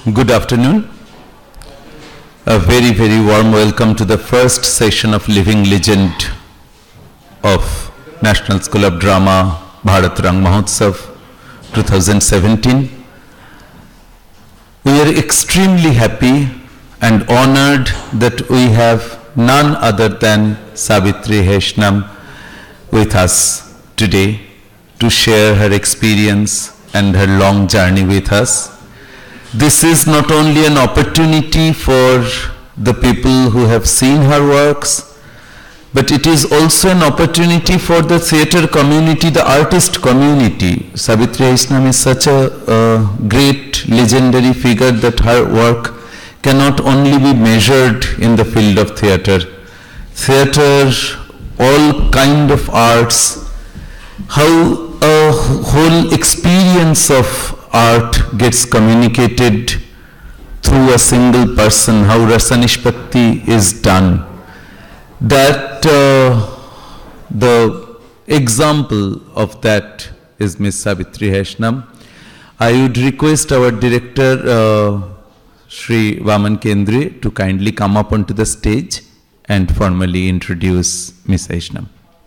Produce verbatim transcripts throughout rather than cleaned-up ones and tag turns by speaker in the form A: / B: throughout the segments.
A: Good afternoon. A very, very warm welcome to the first session of Living Legend of National School of Drama, Bharat Mahotsav twenty seventeen. We are extremely happy and honored that we have none other than Savitri Heisnam with us today to share her experience and her long journey with us. This is not only an opportunity for the people who have seen her works, but it is also an opportunity for the theatre community, the artist community. Savitri Heisnam is such a, a great legendary figure that her work cannot only be measured in the field of theatre. Theatre, all kind of arts, how a whole experience of art gets communicated through a single person, how rasa nishpatti is done. That uh, the example of that is Miss Savitri Heisnam. I would request our director, uh, Shri Vaman Kendri, to kindly come up onto the stage and formally introduce Miss Heisnam.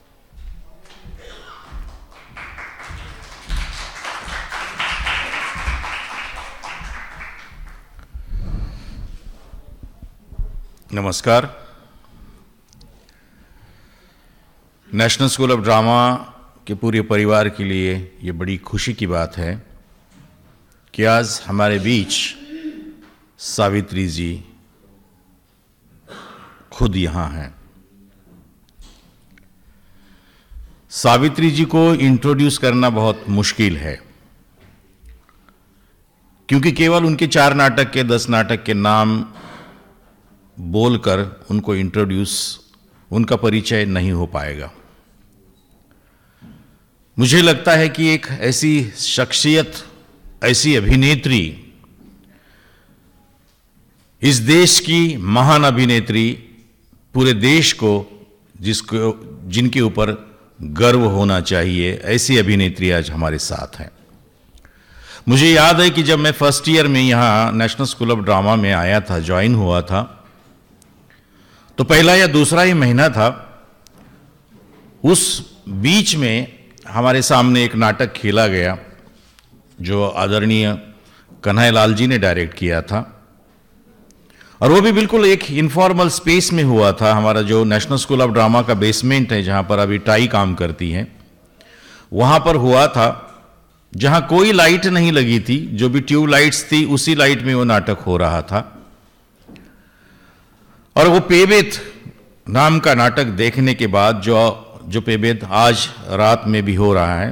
B: नमस्कार। National school of drama के पूरे परिवार के लिए ये बड़ी खुशी की बात है कि आज हमारे बीच सावित्री जी खुद यहाँ हैं। सावित्री जी को इंट्रोड्यूस करना बहुत मुश्किल है, क्योंकि केवल उनके चार नाटक के दस नाटक के नाम बोलकर उनको इंट्रोड्यूस, उनका परिचय नहीं हो पाएगा। मुझे लगता है कि एक ऐसी शख्सियत, ऐसी अभिनेत्री, इस देश की महान अभिनेत्री, पूरे देश को जिसको जिनके ऊपर गर्व होना चाहिए, ऐसी अभिनेत्री आज हमारे साथ हैं। मुझे याद है कि जब मैं फर्स्ट ईयर में यहाँ नेशनल स्कूल ऑफ ड्रामा में आया था, ज्वाइन हुआ था, तो पहला या दूसरा ही महीना था, उस बीच में हमारे सामने एक नाटक खेला गया जो आदरणीय कन्हैयालाल जी ने डायरेक्ट किया था, और वो भी बिल्कुल एक इनफॉर्मल स्पेस में हुआ था। हमारा जो नेशनल स्कूल ऑफ ड्रामा का बेसमेंट है, जहाँ पर अभी टाई काम करती हैं, वहाँ पर हुआ था, जहाँ कोई लाइट नहीं लगी थी, जो भी ट्यूब लाइट्स थी उसी लाइट में वो नाटक हो रहा था। और वो पेबेत नाम का नाटक देखने के बाद, जो जो पेबेत आज रात में भी हो रहा है,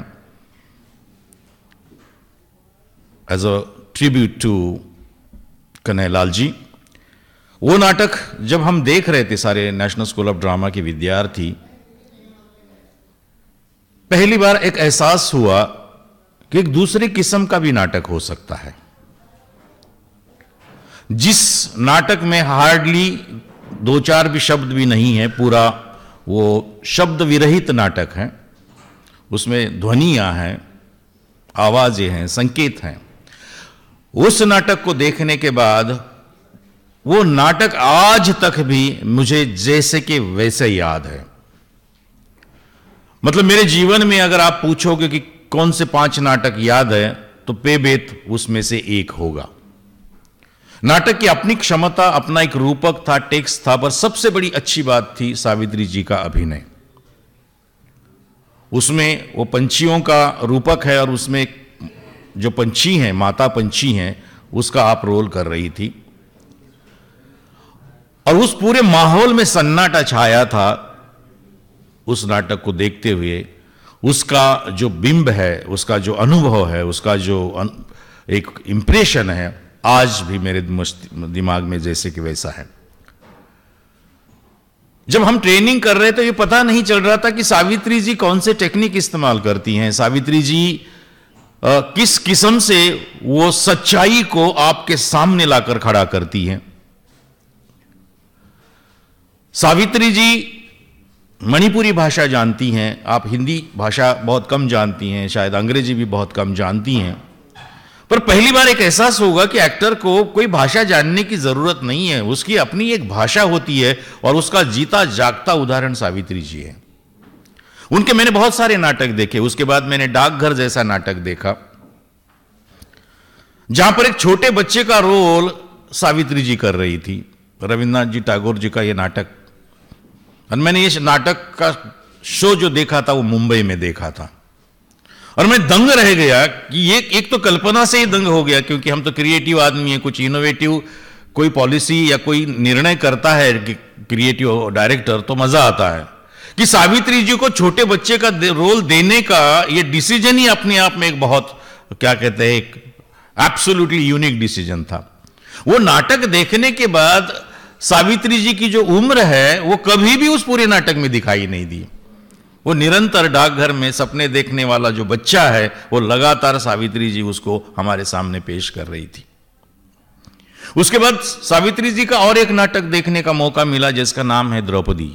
B: as a tribute to Kanhaiyalal ji, वो नाटक जब हम देख रहे थे सारे नेशनल स्कूल ऑफ ड्रामा के विद्यार्थी, पहली बार एक एहसास हुआ कि एक दूसरे किस्म का भी नाटक हो सकता है। जिस नाटक में हार्डली दो चार भी शब्द भी नहीं है, पूरा वो शब्द विरहित नाटक है, उसमें ध्वनियां हैं, आवाजें हैं, संकेत हैं। उस नाटक को देखने के बाद वो नाटक आज तक भी मुझे जैसे कि वैसे याद है। मतलब मेरे जीवन में अगर आप पूछोगे कि कौन से पांच नाटक याद है, तो पेबेत उसमें से एक होगा। नाटक की अपनी क्षमता, अपना एक रूपक था, टेक्स्ट था, पर सबसे बड़ी अच्छी बात थी सावित्री जी का अभिनय। उसमें वो पंछियों का रूपक है, और उसमें जो पंछी हैं, माता पंछी हैं, उसका आप रोल कर रही थी, और उस पूरे माहौल में सन्नाटा छाया था। उस नाटक को देखते हुए उसका जो बिंब है, उसका जो अनुभव है, उसका जो एक इंप्रेशन है, आज भी मेरे दिमाग में जैसे कि वैसा है। जब हम ट्रेनिंग कर रहे थे, ये पता नहीं चल रहा था कि सावित्री जी कौन से टेक्निक इस्तेमाल करती हैं, सावित्री जी आ, किस किस्म से वो सच्चाई को आपके सामने लाकर खड़ा करती हैं। सावित्री जी मणिपुरी भाषा जानती हैं, आप हिंदी भाषा बहुत कम जानती हैं, शायद अंग्रेजी भी बहुत कम जानती हैं, पर पहली बार एक एहसास होगा कि एक्टर को कोई भाषा जानने की जरूरत नहीं है, उसकी अपनी एक भाषा होती है और उसका जीता जागता उदाहरण सावित्री जी है। उनके मैंने बहुत सारे नाटक देखे, उसके बाद मैंने डाकघर जैसा नाटक देखा जहां पर एक छोटे बच्चे का रोल सावित्री जी कर रही थी, रविन्द्रनाथ जी टैगोर जी का यह नाटक। और मैंने इस नाटक का शो जो देखा था वो मुंबई में देखा था और मैं दंग रह गया कि ये एक तो कल्पना से ही दंग हो गया, क्योंकि हम तो क्रिएटिव आदमी है, कुछ इनोवेटिव कोई पॉलिसी या कोई निर्णय करता है क्रिएटिव डायरेक्टर तो मजा आता है कि सावित्री जी को छोटे बच्चे का रोल देने का ये डिसीजन ही अपने आप में एक बहुत क्या कहते हैं एक एब्सोल्युटली यूनिक डिसीजन था। वो नाटक देखने के बाद सावित्री जी की जो उम्र है वो कभी भी उस पूरे नाटक में दिखाई नहीं दी। वो निरंतर डाकघर में सपने देखने वाला जो बच्चा है वो लगातार सावित्री जी उसको हमारे सामने पेश कर रही थी। उसके बाद सावित्री जी का और एक नाटक देखने का मौका मिला जिसका नाम है द्रौपदी।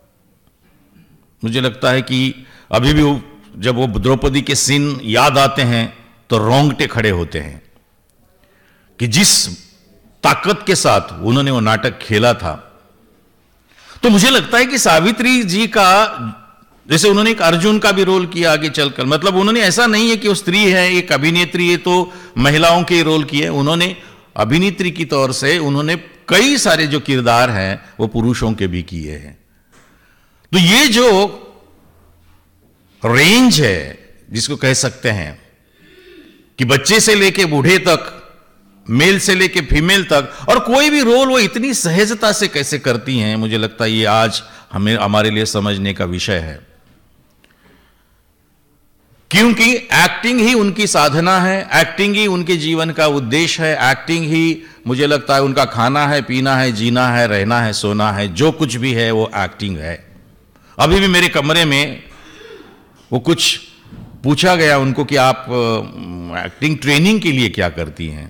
B: मुझे लगता है कि अभी भी जब वो द्रौपदी के सीन याद आते हैं तो रोंगटे खड़े होते हैं कि जिस ताकत के साथ उन्होंने वो नाटक खेला था। तो मुझे लगता है कि सावित्री जी का जैसे उन्होंने एक अर्जुन का भी रोल किया आगे चलकर, मतलब उन्होंने ऐसा नहीं है कि वो स्त्री है एक अभिनेत्री है तो महिलाओं के रोल किए, उन्होंने अभिनेत्री की तौर से उन्होंने कई सारे जो किरदार हैं वो पुरुषों के भी किए हैं। तो ये जो रेंज है जिसको कह सकते हैं कि बच्चे से लेके बूढ़े तक, मेल से लेके फीमेल तक, और कोई भी रोल वो इतनी सहजता से कैसे करती हैं, मुझे लगता है ये आज हमें हमारे लिए समझने का विषय है। क्योंकि एक्टिंग ही उनकी साधना है, एक्टिंग ही उनके जीवन का उद्देश्य है, एक्टिंग ही मुझे लगता है उनका खाना है, पीना है, जीना है, रहना है, सोना है, जो कुछ भी है वो एक्टिंग है। अभी भी मेरे कमरे में वो कुछ पूछा गया उनको कि आप एक्टिंग ट्रेनिंग के लिए क्या करती हैं,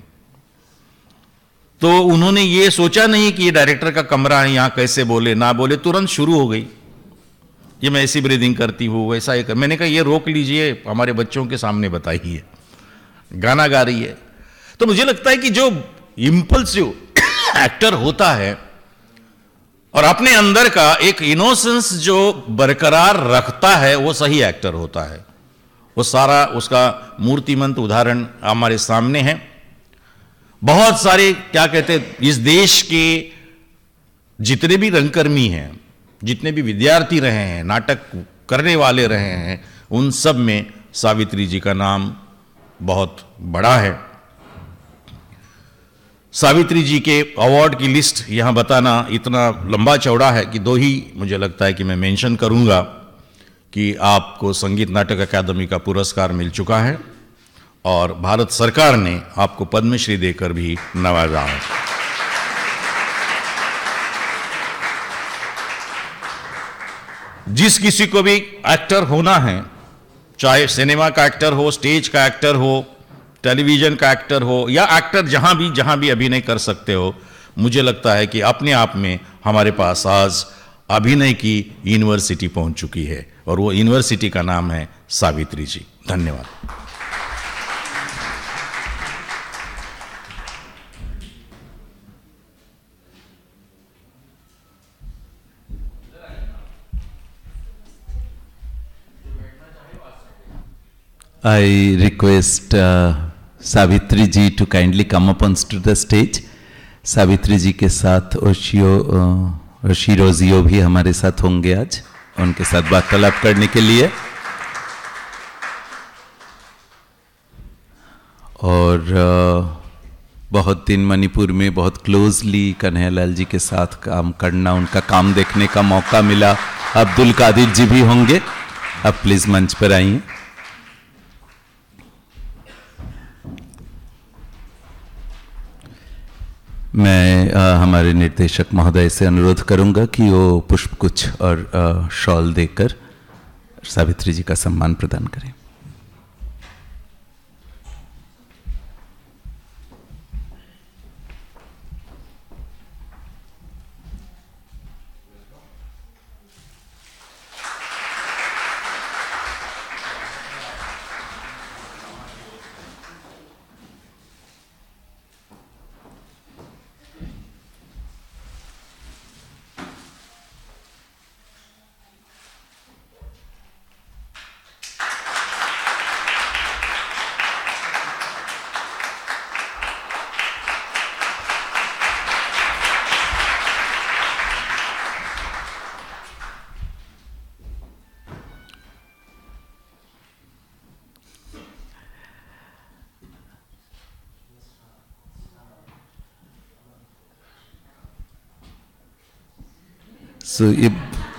B: तो उन्होंने ये सोचा नहीं कि ये डायरेक्टर का कमरा है, यहां कैसे बोले ना बोले, तुरंत शुरू हो गई, ये मैं ऐसी ब्रीदिंग करती हूँ वैसा ही कर। मैंने कहा ये रोक लीजिए, हमारे बच्चों के सामने बताइए, गाना गा रही है। तो मुझे लगता है कि जो इंपल्सिव एक्टर होता है और अपने अंदर का एक इनोसेंस जो बरकरार रखता है वो सही एक्टर होता है। वो सारा उसका मूर्तिमंत उदाहरण हमारे सामने है। बहुत सारे क्या कहते हैं इस देश के जितने भी रंगकर्मी हैं, जितने भी विद्यार्थी रहे हैं, नाटक करने वाले रहे हैं, उन सब में सावित्री जी का नाम बहुत बड़ा है। सावित्री जी के अवार्ड की लिस्ट यहां बताना इतना लंबा चौड़ा है कि दो ही मुझे लगता है कि मैं मेंशन करूंगा कि आपको संगीत नाटक अकादमी का पुरस्कार मिल चुका है और भारत सरकार ने आपको पद्मश्री देकर भी नवाजा है। जिस किसी को भी एक्टर होना है, चाहे सिनेमा का एक्टर हो, स्टेज का एक्टर हो, टेलीविजन का एक्टर हो, या एक्टर जहां भी जहां भी अभिनय कर सकते हो, मुझे लगता है कि अपने आप में हमारे पास आज अभिनय की यूनिवर्सिटी पहुंच चुकी है और वो यूनिवर्सिटी का नाम है सावित्री जी। धन्यवाद।
A: I request uh, Savitri ji to kindly come up onto the stage. Savitri जी के साथ ओशियो ओशी रोजियो भी हमारे साथ होंगे आज, उनके साथ वार्तालाप करने के लिए। और uh, बहुत दिन मणिपुर में बहुत क्लोजली कन्हैयालाल जी के साथ काम करना, उनका काम देखने का मौका मिला। अब्दुल कादिर जी भी होंगे, अब प्लीज मंच पर आइए। मैं आ, हमारे निर्देशक महोदय से अनुरोध करूंगा कि वो पुष्पगुच्छ और आ, शॉल देकर सावित्री जी का सम्मान प्रदान करें। So if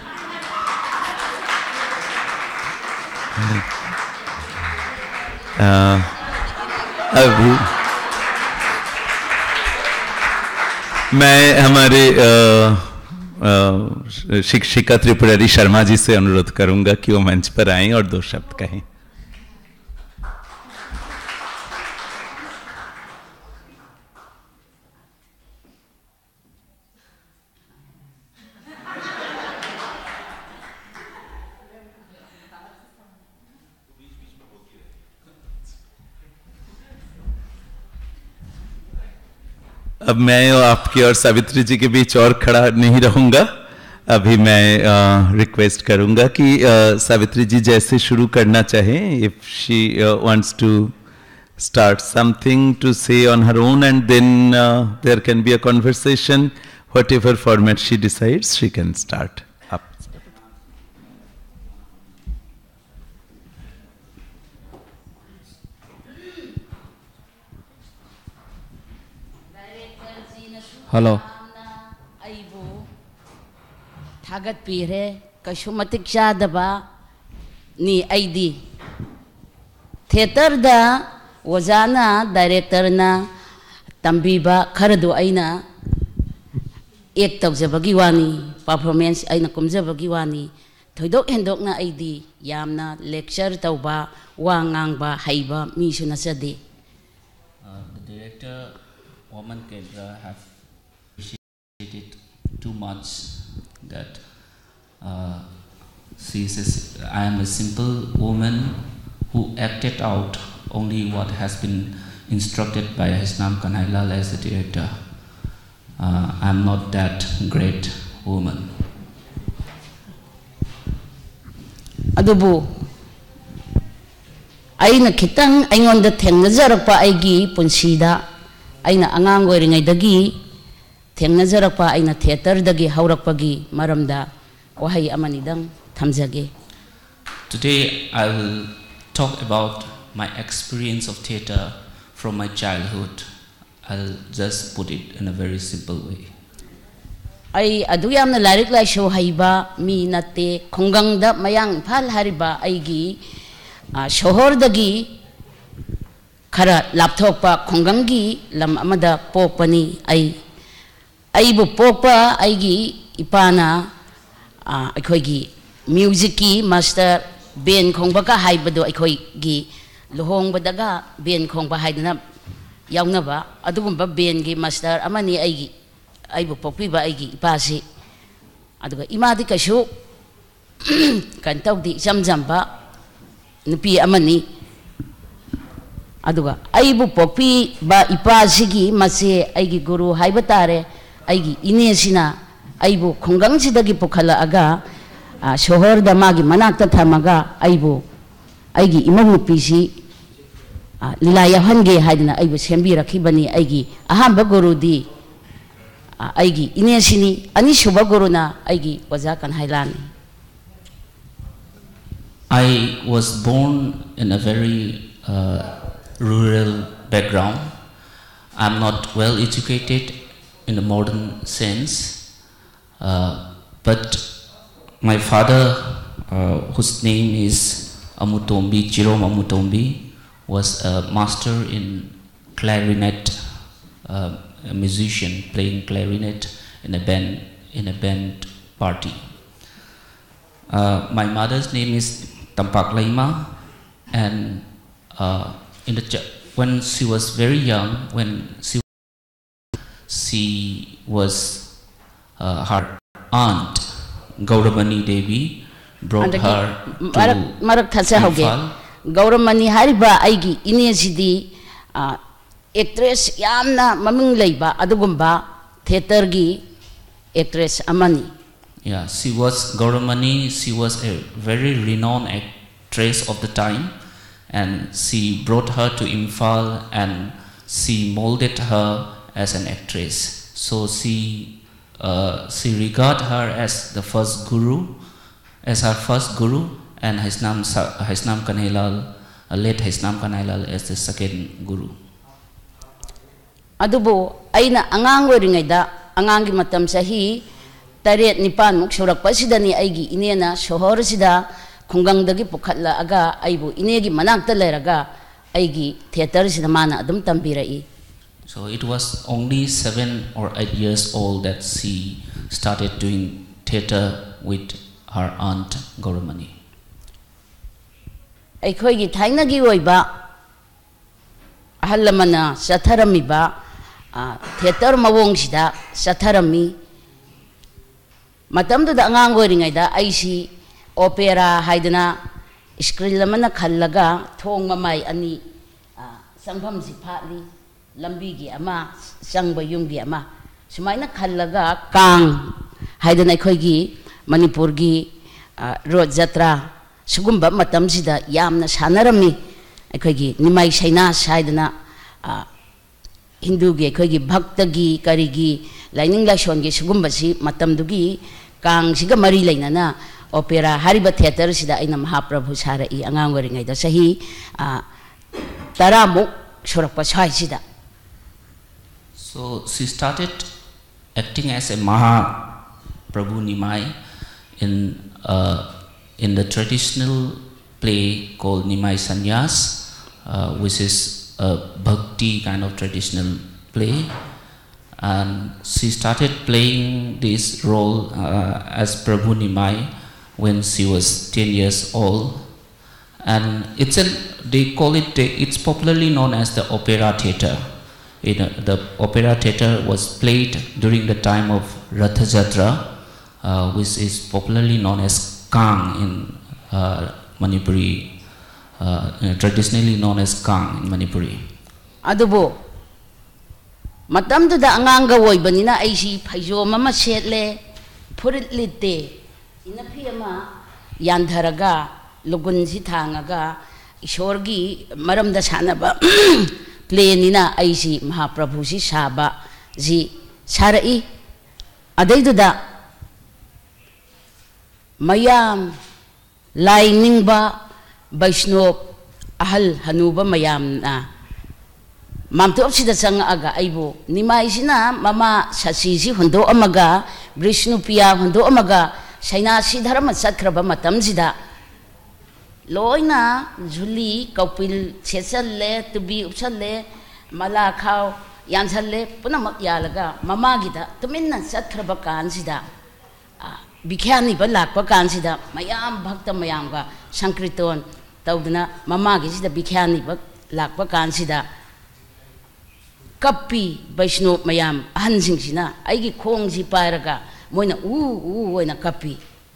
A: uh, अभी मैं हमारे शिक्षिका त्रिपुरारी शर्मा जी से अनुरोध करूंगा कि वो मंच पर आएं और दो शब्द कहें. अब मैं आपकी और सावित्री जी के बीच और खड़ा नहीं रहूंगा. अभी मैं रिक्वेस्ट करूंगा कि सावित्री जी जैसे शुरू करना चाहें, if she wants to start something to say on her own, and then uh, there can be a conversation. Whatever format she decides, she can start. Up.
C: Hello. Thagat pire kashumatik shadaba ni I D. Theater da wazana director na tambiba kharadu aina ek tawjabagi wani performance aina kumjabagi wani thoidok hendok na I D yamna lecture tawba wa ngangba haiba mi su nasade.
D: The director Woman Kendra have appreciated too much that uh, she says I am a simple woman who acted out only what has been instructed by Heisnam Kanailal as the director. Uh, I am not that great woman.
C: Adubu, aina kitang ayon da tengnazarak pa aigi punsida, aina angang oiringay dagi, tengnazarak pa aina theater dagi haurak pagi maramda, wahay amanidang tamzage.
D: Today I will talk about my experience of theater from my childhood. I'll just put it in a very simple way.
C: Ay aduyam na larik lai show haiba mi nate konggang da mayang phal hariba aigi shohor dagi khara lapthok pa konggang gi lam amada pokpani ay ay bu pokpa aigi ipana akhoi gi music ki master ben khongba ka haibado akhoi gi lohong badaga ben khongba haidna yauna ba adugumba ben gi master amani aigi aibu pokpi ba aigi ipasi aduga imadi kashu kan tawdi jamjamba nupi amani aduga aibu pokpi ba ipasi gi mase aigi guru haiba tare aigi ine sina aibu khonggang sidagi pokhala aga shohor da magi manakta thamaga aibu aigi imamu pisi lilaya hange haidna aibu sembi rakhibani aigi ahamba guru di aigi inesini ani shuba guru na aigi wajakan hailani.
D: I was born in a very uh, rural background. I'm not well educated in the modern sense, uh, but my father, uh, whose name is Amutombi, Jerome Amutombi, was a master in clarinet, uh, a musician playing clarinet in a band in a band party. Uh, my mother's name is Tampak Laima, and uh, in the ch when she was very young, when she she was uh, her aunt Gauramani Devi brought her to
C: Marak
D: Imphal.
C: Gauramani hariba aigi inesidi actress yamna maming leiba adugumba theater gi actress amani.
D: Yeah, she was Gauramani. She was a very renowned actress of the time, and she brought her to Imphal and she molded her as an actress. So she uh, she regarded her as the first guru, as her first guru, and Heisnam Heisnam Kanailal, uh, late Heisnam Kanailal as the second guru.
C: Adubo aina angang oiringayda angangi matam sahi taret nipan muk surak pasidani aigi inena shohor sida khungang dagi pukhatla aga aibu inegi manakta leraga aigi theater sida mana adum tambirai.
D: So it was only seven or eight years old that she started doing theater with her aunt Goromani.
C: Aikhoigi thainagi oiba ahallamana satharamiba theater mawong sida satharami matamdu da angang oiringai da aisi opera haidana screen lamana khallaga thong mamai ani sangham si phatli lambi gi ama sangba yung gi ama sumaina khallaga kang haidana khoigi manipur gi road jatra sugumba matam sida yamna sanarami khoigi nimai saina saidana hindu gi khoigi bhakta gi kari gi laining laishon gi sugumba si matam dugi kang siga mari lainana opera hariba theater sida aina mahaprabhu sarai angang oringai da sahi taramu surakpa sai sida.
D: So she started acting as a Maha Prabhu Nimai in uh, in the traditional play called Nimai Sanyas, uh, which is a bhakti kind of traditional play. And she started playing this role uh, as Prabhu Nimai when she was ten years old. And it's a, they call it, it's popularly known as the opera theatre. You know, the opera theatre was played during the time of Ratha Jatra, uh, which is popularly known as Kang in uh, Manipuri, uh, traditionally known as Kang in Manipuri.
C: Adubo matamdu da anganga woibanina aisi phaijo mama setle furit litte inapi ama yandharaga lugun si thangaga ishorgi maramda sanaba plenina aisi Mahaprabhu si saba ji sarai adaiduda mayam lainingba Vaishnov ahal hanuba mayam na mamtu sida sang aga aibo nimai sina mama sasi si hundo amaga Vishnu Piya hundo amaga saina si dharma satkraba matam sida loina juli kaupil chechalle tubi upchalle mala khaw yanchalle punamak yalaga mama gida tuminna satkraba kan sida bikhyani ba lakpa kan sida mayam bhakta mayam ga sankriton tawduna mama gi sida bikhyani ba lakpa kan sida kapi Vaishnov mayam ahansing sina aigi khong si pairaga moina u u oina kapi.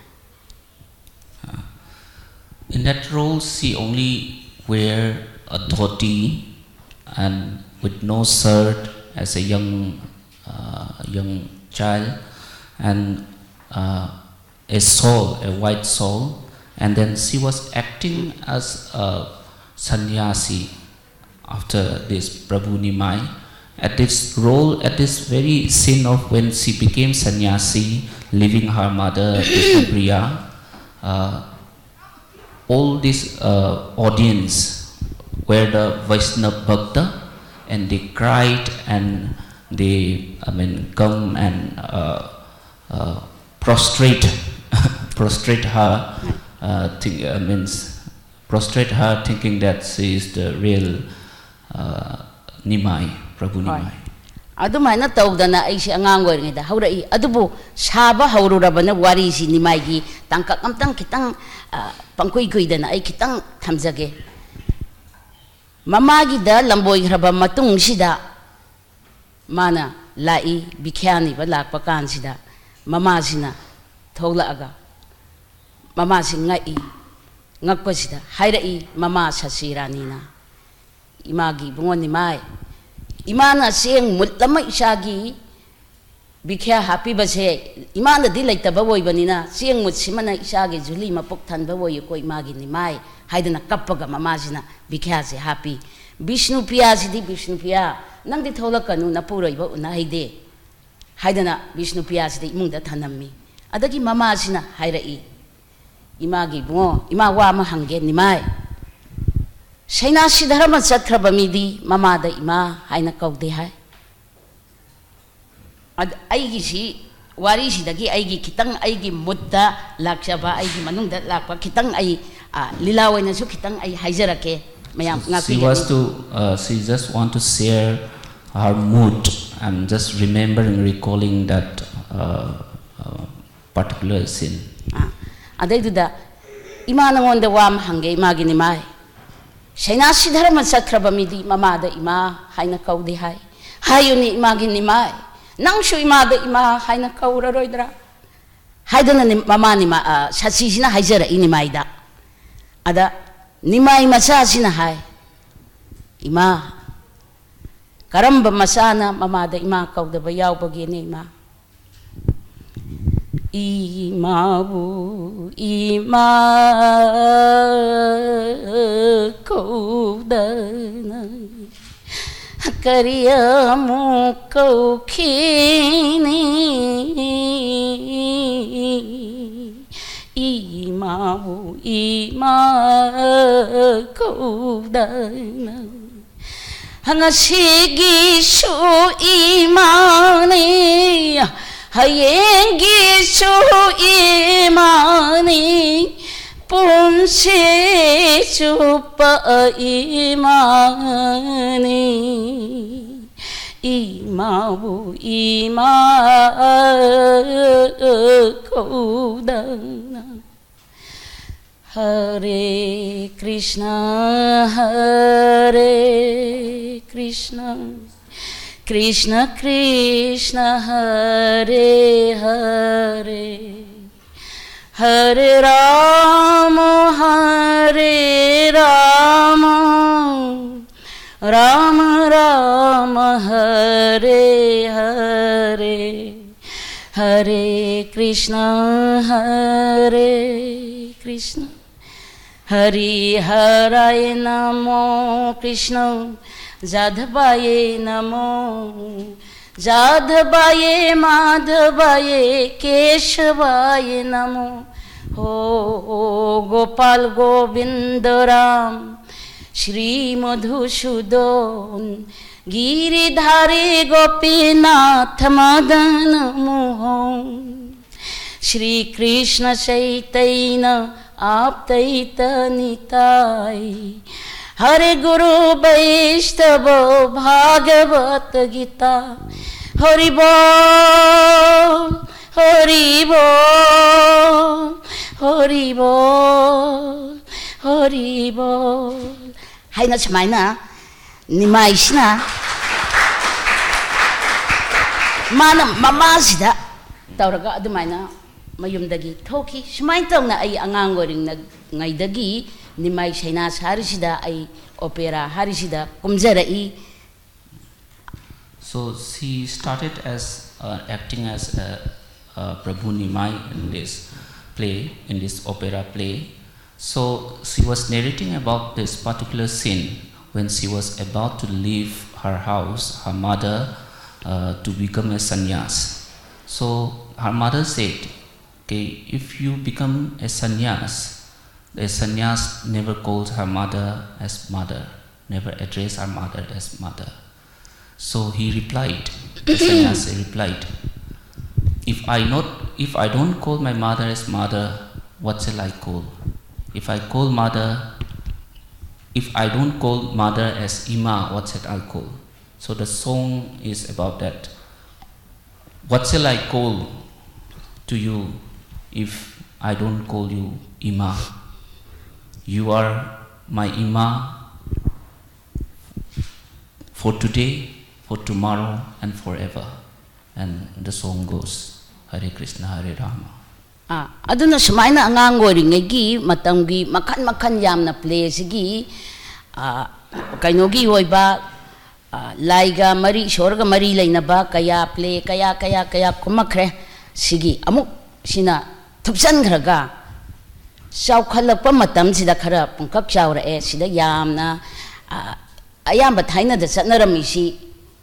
D: In that role, she only wear a dhoti and with no shirt as a young uh, young child, and uh, a shawl, a white shawl, and then she was acting as a sannyasi after this Prabhu Nimai. At this role, at this very scene of when she became sannyasi, leaving her mother Krishnapriya, uh, all this uh, audience were the Vaishnava Bhakta, and they cried and they, I mean, come and uh, uh, prostrate, prostrate her, uh, think, uh, means prostrate her, thinking that she is the real uh, Nimai, Prabhu Nimai.
C: Adumaina tawdana aisi angang oringai da haurai adubu saba haururabana wari si nimai gi tangkak amtang kitang pangkui kui dana ai kitang thamjage mama gi da lamboi hraba matung sida mana lai bikhyani ba lakpa kan sida mama sina thogla aga mama singa i ngakpa sida hairai mama sasirani na imagi bungon nimai imana seng mutlama isagi bikya happy base imana di like taba boy banina seng mut simana isagi juli mapuk than ba boy ko imagi nimai haidana kappaga mamajina bikya se happy Vishnu Piya sidi Vishnu Piya nang di thola kanu na puroi ba una haide haidana Vishnu Piya sidi imungda thanammi adagi mamajina hairai imagi bungo ima wa ma hange nimai Saina si dharma satkraba midi mama da ima haina kaude hai ad aigi si wari sidagi aigi kitang aigi mutta lakshaba aigi manungda lakpa kitang ai lilawai na su kitang ai haijarake mayam
D: she was to uh, she just want to share her mood and just remembering recalling that uh, uh, particular scene.
C: Ah, adai duda ima nangonda wam hange imagi ni mai shaina sidhara man sakraba midi mama da ima haina kaudi hai hayuni imagi ni mai nang shu ima da ima haina kaura roidra haidana ni mama ni ma sachi sina haijara ini mai da ada ni mai macha sina hai ima karamba masana mama da ima kauda ba yaw bagi ni ima Imabu ima kaudana kariyamu kaukini Imabu ima kaudana hangasigi shu imani Hayengi su imani punse chupa imani imabu ima kaudana Hare Krishna Hare Krishna Krishna Krishna Hare Hare Hare Rama Hare Rama Rama Rama Hare Hare Hare Krishna Hare Krishna Hari Haraye Namo Krishna Jadhavaye Namo Jadhavaye Madhavaye Keshavaye Namo Ho Gopal Govinda Ram Shri Madhusudan Giridhari Gopinath Madan Mohan Shri Krishna Chaitanya Aptaita Nitai Hare Guru Vaishnava Bhagavat Gita Hari Bol Hari Bol Hari Bol Hari Bol Hay na chamay na Nimay na Mana mamasida Tauraga adumay na Mayumdagi Toki Shumay taong na ay angangoring Ngaydagi Nimay Shainas Harisida ay opera Harisida Kumzarai.
D: So she started as uh, acting as a, a Prabhu Nimai in this play, in this opera play. So she was narrating about this particular scene when she was about to leave her house, her mother, uh, to become a sannyas. So her mother said, okay, if you become a sannyas, the sannyas never calls her mother as mother, never address her mother as mother. So he replied, the sannyas replied, if I not, if I don't call my mother as mother, what shall I call? If I call mother, if I don't call mother as Ima, what shall I call? So the song is about that. What shall I call to you if I don't call you Ima? You are my Ima for today, for tomorrow, and forever. And the song goes, Hare Krishna, Hare Rama.
C: Ah, aduna sumaina angang ngoringegi matamgi makan makan yam na play sigi ah kainogi hoiba laiga mari shorga mari lainaba kaya play kaya kaya kaya kumakre sigi amuk sina thupsan khraga saukhalakpa matam sida khara pungkak chaura e sida yamna ayamba thaina da satnarami si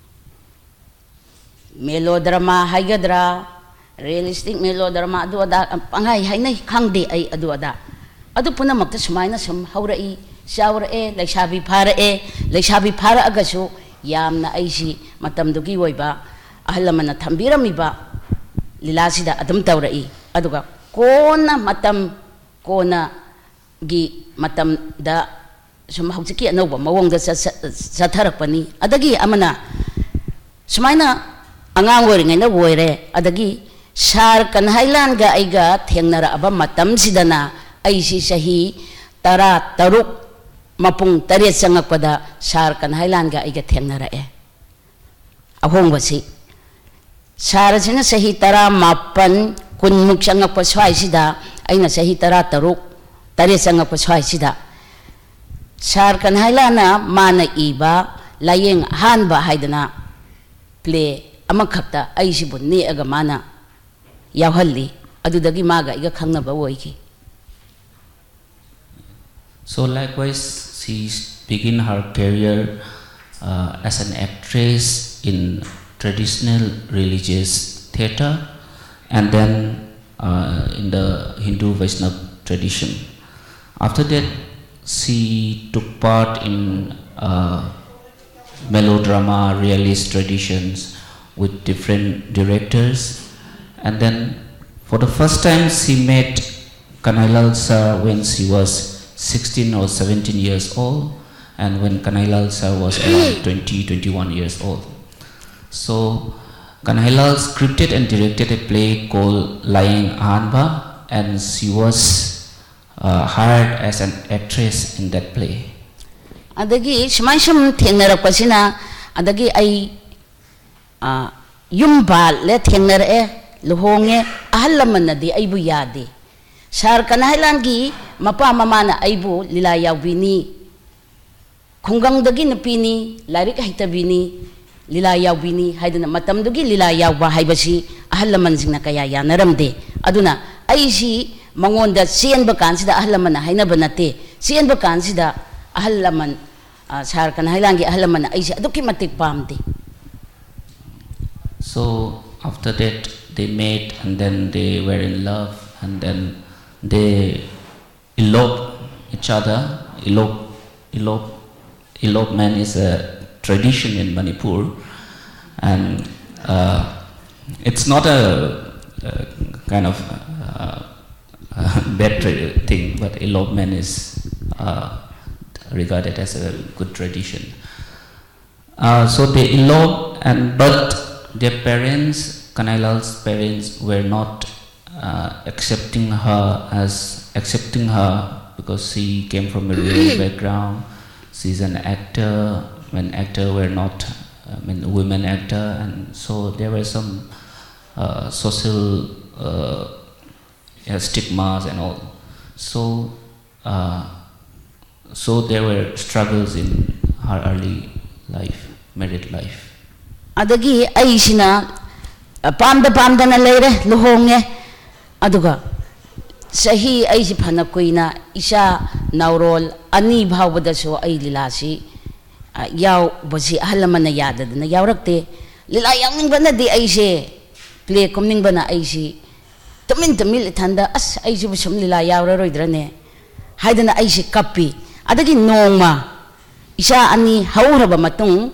C: melodrama haigadra realistic melodrama adu ada pangai hainai khangde ai adu ada adu puna makta sumaina sum haurai shaura e laishabi phara e laishabi phara agasu yamna aisi matamdugi oiba ahlamana thambirami ba lilasida adum tawrai aduga kona matam kona gi matam da sum hawjiki anoba mawong da satharakpani adagi amana sumaina angang oringai na woire adagi sar kan hailan ga aiga thengnara aba matam sidana aisi sahi tara taruk mapung taret sangakpada sar kan hailan ga aiga thengnara e ahong basi sar sina sahi tara mapan kun muk sangakpa swai sida aina sahi tara taruk taret sangakpa swai sida sar kan hailana mana iba layeng hanba haidana play amakakta aisi bunni aga mana yawhalli adudagi maga iga khangnaba woiki.
D: So likewise, she began her career uh, as an actress in traditional religious theatre and then uh, in the Hindu Vaishnava tradition. After that, she took part in uh, melodrama, realist traditions with different directors, and then for the first time she met Kanailal sir when she was sixteen or seventeen years old, and when Kanailal sir was around twenty, twenty-one years old. So Kanailal scripted and directed a play called Lying Anba, and she was uh, hired as an actress in that play.
C: Adagi shmaisham thengnara pasina adagi ai a yumba le thengnara e luhonge ahallaman nadi aibu yadi sar kanailan gi mapa mamana aibu lila yawbini khungang dagi napini larik haitabini lila yawbini haidana matam dugi lila yawba haibasi ahallaman singna kaya yanaramde aduna aisi mangonda sienba kansida ahallaman hainaba nate sienba kansida ahallaman sar kanailan gi ahallaman aisi aduki matik pamde.
D: So after that they met and then they were in love and then they eloped each other. Elope, elope, elopement is a tradition in Manipur, and uh, it's not a, a kind of uh, a bad thing, but elopement is uh, regarded as a good tradition. Uh, so they eloped, and but their parents, Kanailal's parents, were not uh, accepting her as accepting her because she came from a rural background. She's an actor. When actor were not, I mean, women actor, and so there were some uh, social uh, yeah, stigmas and all. So, uh, so there were struggles in her early life, married life.
C: Adagi aisina pamda pamda na leire luhonge aduga sahi aisi phana koina isa naurol ani bhawbada so ai lilasi yaw basi ahalamana yada na yawrakte lila yangning bana di aise play komning bana aisi tamin tamil thanda as aisi busum lila yawra roidrane haidana aisi kappi adagi nongma isa ani hawraba matung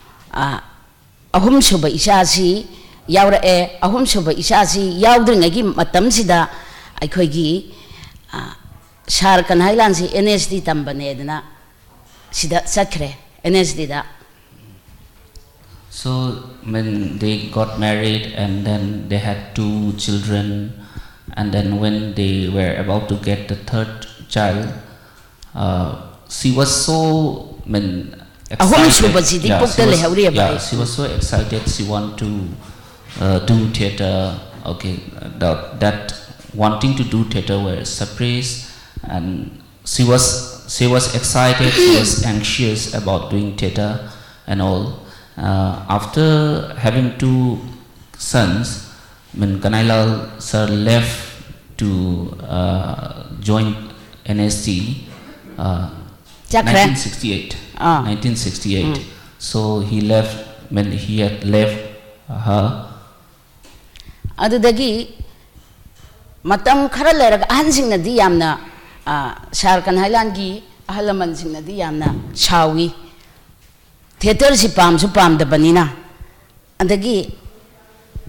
C: ahum suba isasi yaura e ahum suba isasi yaudringagi matamsida aikhoigi sar kanailan si N S D tambane dana sida sakre N S D da.
D: So when they got married and then they had two children, and then when they were about to get the third child, uh, she was so I mean, excited. Yeah, she, was, yeah, she was so excited. She wanted to uh, do theater. Okay, that, that wanting to do theater were surprised, and she was she was excited. She was anxious about doing theater and all. Uh, after having two sons, when Kanailal sir left to uh, join N S D. Uh, nineteen sixty-eight. Ah. nineteen sixty-eight. Mm. So he left when he had left her.
C: Adudagi matam khara lerag ahansing na di yamna sar kanailan gi ahalaman sing na di yamna chawi theater si pam su pam da banina adagi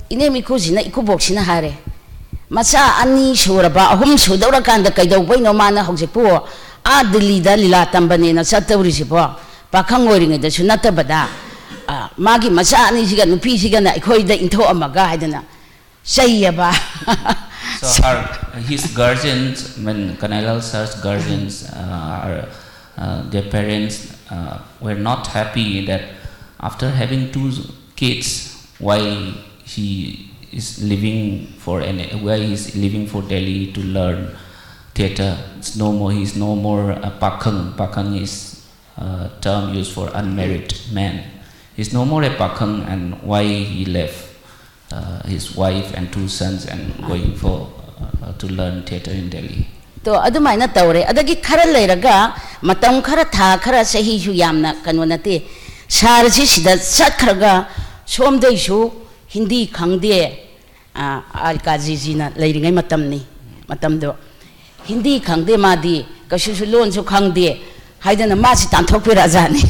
C: ine mi ku jina iku box na hare macha ani suraba ahum sudora kanda kaidau boino mana hojpu a Delhi da lila tambane na satawri sipo pakhang oring da sunata bada magi macha ani siga nupi siga na ikoi da intho amaga haidana sayaba.
D: So our, his guardians, when Kanhailal sir's guardians, uh, are, uh, their parents uh, were not happy that after having two kids, why he is living for an, why he is living for Delhi to learn theatre. It's no more. He is no more a pakhang. Pakhang is a term used for unmarried man. He is no more a pakhang, and why he left uh, his wife and two sons and going for uh, to learn theatre in Delhi.
C: To adumaina tawre adagi khara leiraga matam khara tha khara sahi ju yamna kanonate sarji sida sakhraga somdei su Hindi khangde a alkaji jina leiringai matam ni matam do Hindi khangde madi kasu su lon su khangde haidana ma si tanthok pi rajani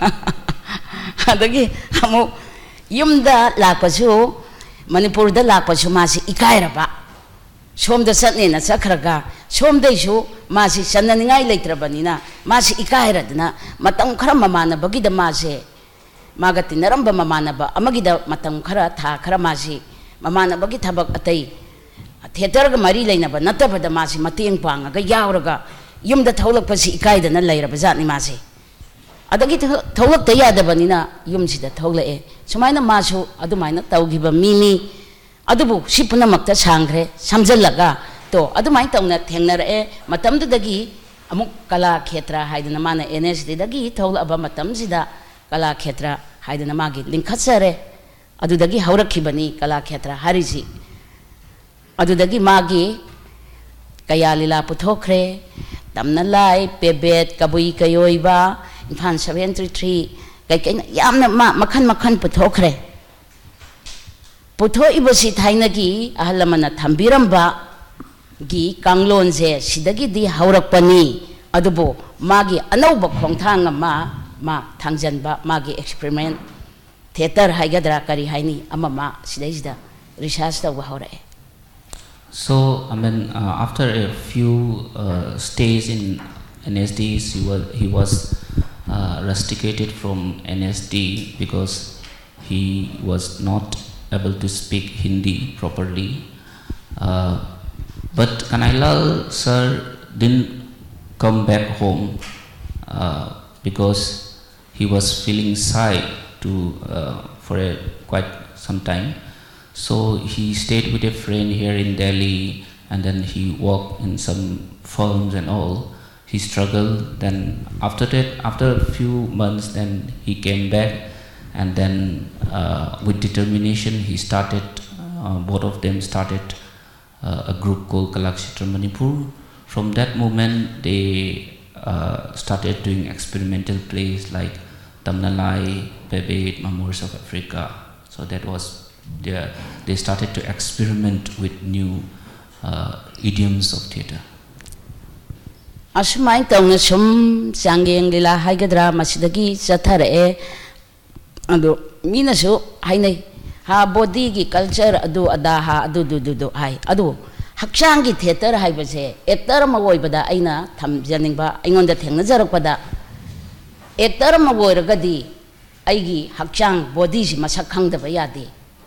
C: adagi amu yumda lakpasu Manipur da lakpasu ma si ikairaba somda satne na sakhraga somdei su ma si sananingai leitrabanina ma si ikairadna matam khara mamana bagi da ma se magati naramba mamana ba amagi da matam khara tha khara ma si mamana bagi thabak atai theater ga mari leina ba nataba da ma si mateng panga ga yawraga yumda tholak pasi ikai da na leiraba jatni ma si adagi tholak ta yada banina yum si da tholak sumaina ma su adumaina tawgiba mimi adubu sipuna makta sangre samjalaga to adumai tawna thengnara e matam dagi amuk kala khetra haidana mana N S D dagi tholak ba matam sida kala khetra haidana magi linkhatsare adudagi haurakibani kala khetra harisi adudagi magi kaya lila puthokre tamna lai pebet kabui kayoiba Infan seventy-three kai kai yamna ma makhan makhan puthokre putho ibasi thainagi ahalamana thambiramba gi kanglon je sidagi di haurakpani adubo magi anauba khongthang ma ma thangjanba magi experiment theater haigadra kari haini amama sidaisda research ta wahore.
D: So I mean uh, after a few uh, stays in N S D, he was he was uh, rusticated from N S D because he was not able to speak Hindi properly. Uh, but Kanhailal sir didn't come back home uh, because he was feeling shy to uh, for a quite some time. So he stayed with a friend here in Delhi, and then he worked in some firms and all. He struggled. Then after that, after a few months, then he came back, and then uh, with determination, he started. Uh, both of them started uh, a group called Kalakshetra Manipur. From that moment, they uh, started doing experimental plays like Tamnalai, Bebet, Mahotsav of Africa. So that was their, they started to experiment with new uh, idioms of theatre.
C: Asumai tawna sum sangyeng lila haigadra masidagi sathare ado minasu hainai ha body gi culture adu ada ha adu du du du hai adu hakchang gi theater hai base actor ma goi bada aina tham janing ba aingonda thengna jarak pada actor ma goi ragadi aigi hakchang body si masak khang da ba yade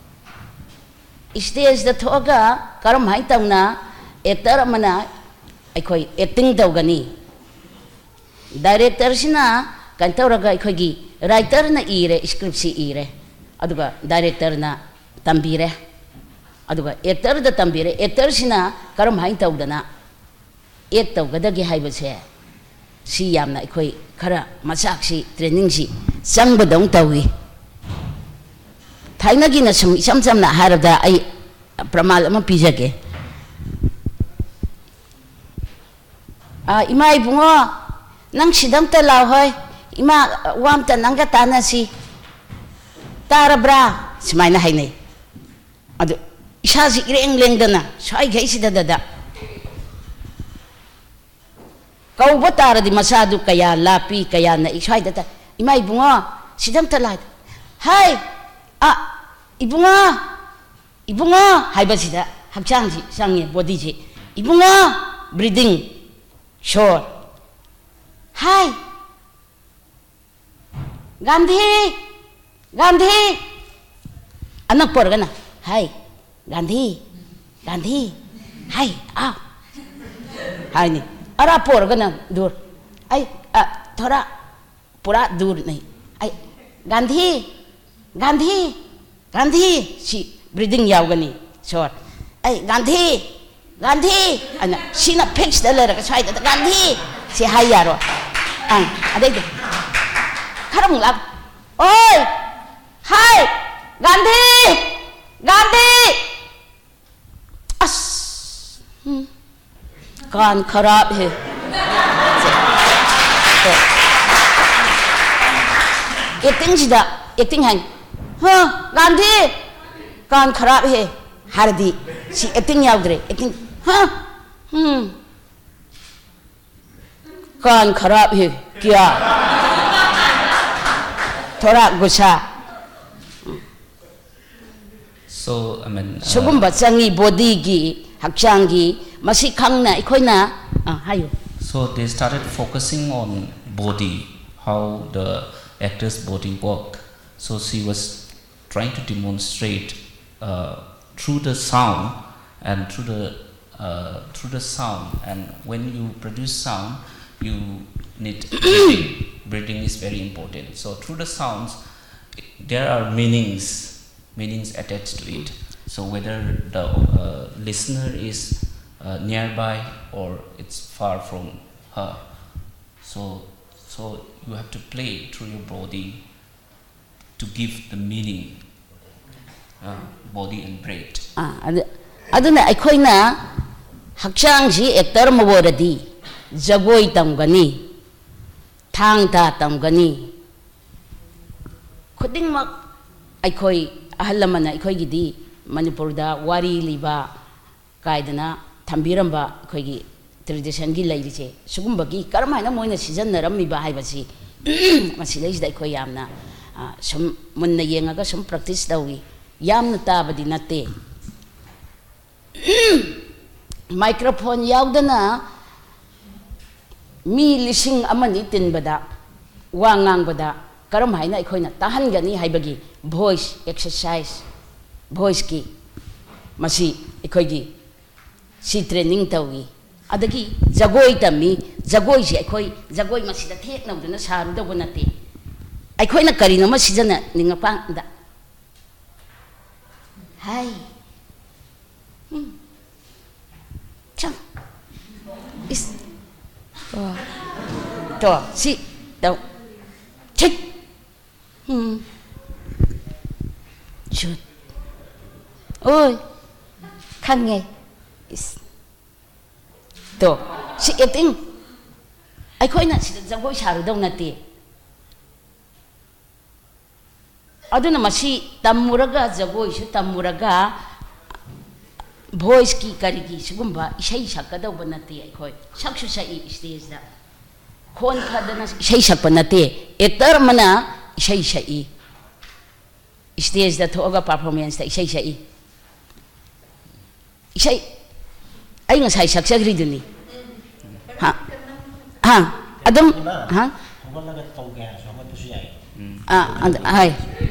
C: stage da thoga karam hai tawna actor mana aikoi acting tawgani director sina kan tawraga aikoi gi writer na ire script si ire aduga director na tambire aduga actor da tambire actor sina karam hai tawdana act tawgadagi haibase si yamna aikoi khara masak si training si sangbadong tawi thainagi na sum isam sam na harada ai pramal ama pijage a imai bungo nang sidam ta law hoy ima wam ta nang ga tanasi tarabra smaina hainai adu isa si ireng lengdana sai gai sida dada kau batara di masadu kaya lapi kaya na isai data imai bungo sidam ta law hai a ibunga Ibunga haibasida hakchangji sangye body ji ibunga breathing short hi Gandhi Gandhi anak porgana hi Gandhi Gandhi hi ah hi ni ara porgana dur ai thora pura dur nahi ai Gandhi Gandhi Gandhi si breathing yawgani short ai Gandhi Gandhi ana sina fix da lera ka sai da Gandhi si hai yaro ang adai de kharam lap oi hai Gandhi Gandhi as kan kharab hai acting sida acting hai ha Gandhi kan kharab hai hardi si acting yaudre acting ha hmm kan kharab hai kya thoda gussa
D: so I mean
C: sugumba changi body gi hakchangi masi khangna ikoina hayo
D: so they started focusing on body, how the actor's body work. So she was trying to demonstrate uh, through the sound and through the uh, through the sound. And when you produce sound, you need breathing. Breathing is very important. So through the sounds, there are meanings, meanings attached to it. So whether the uh, listener is uh, nearby or it's far from her. So, so you have to play through your body to give the meaning, uh, body and breath.
C: Ah, aduna aikoina hakchangji actor maboradi jagoi tamgani thang ta tamgani khudingmak aikoi ahalamana aikoi gidi Manipurda wari liba kaidana thambiramba aikoigi tradition gi lairiche sugumbagi karamaina moina season narami ba haibasi masileis dai khoi yamna sum munna yengaga sum practice dawi yamna tabadi natte microphone yaudana mi lising amani tinbada wa ngangbada karamaina ikhoina tahangani haibagi voice exercise voice ki masi ikhoigi si training tawi adagi jagoi tami jagoi si aikoi jagoi masida thek nawduna saru da gonate aikoi na karino ma sijana ninga pa da hai hmm chang is to to si do chik hmm chut ôi khăn nghe to si acting ai khoi na si jagoi saru dau nati aduna masi tamuraga jagoi su tamuraga voice ki kari ki sugumba isai sakadau banati ai khoi saksu sai stage da khon khadana isai sakpanati actor mana isai sai stage da thoga performance da isai sai isai ai ngasai saksagri duni ha ha adam ha ah and hai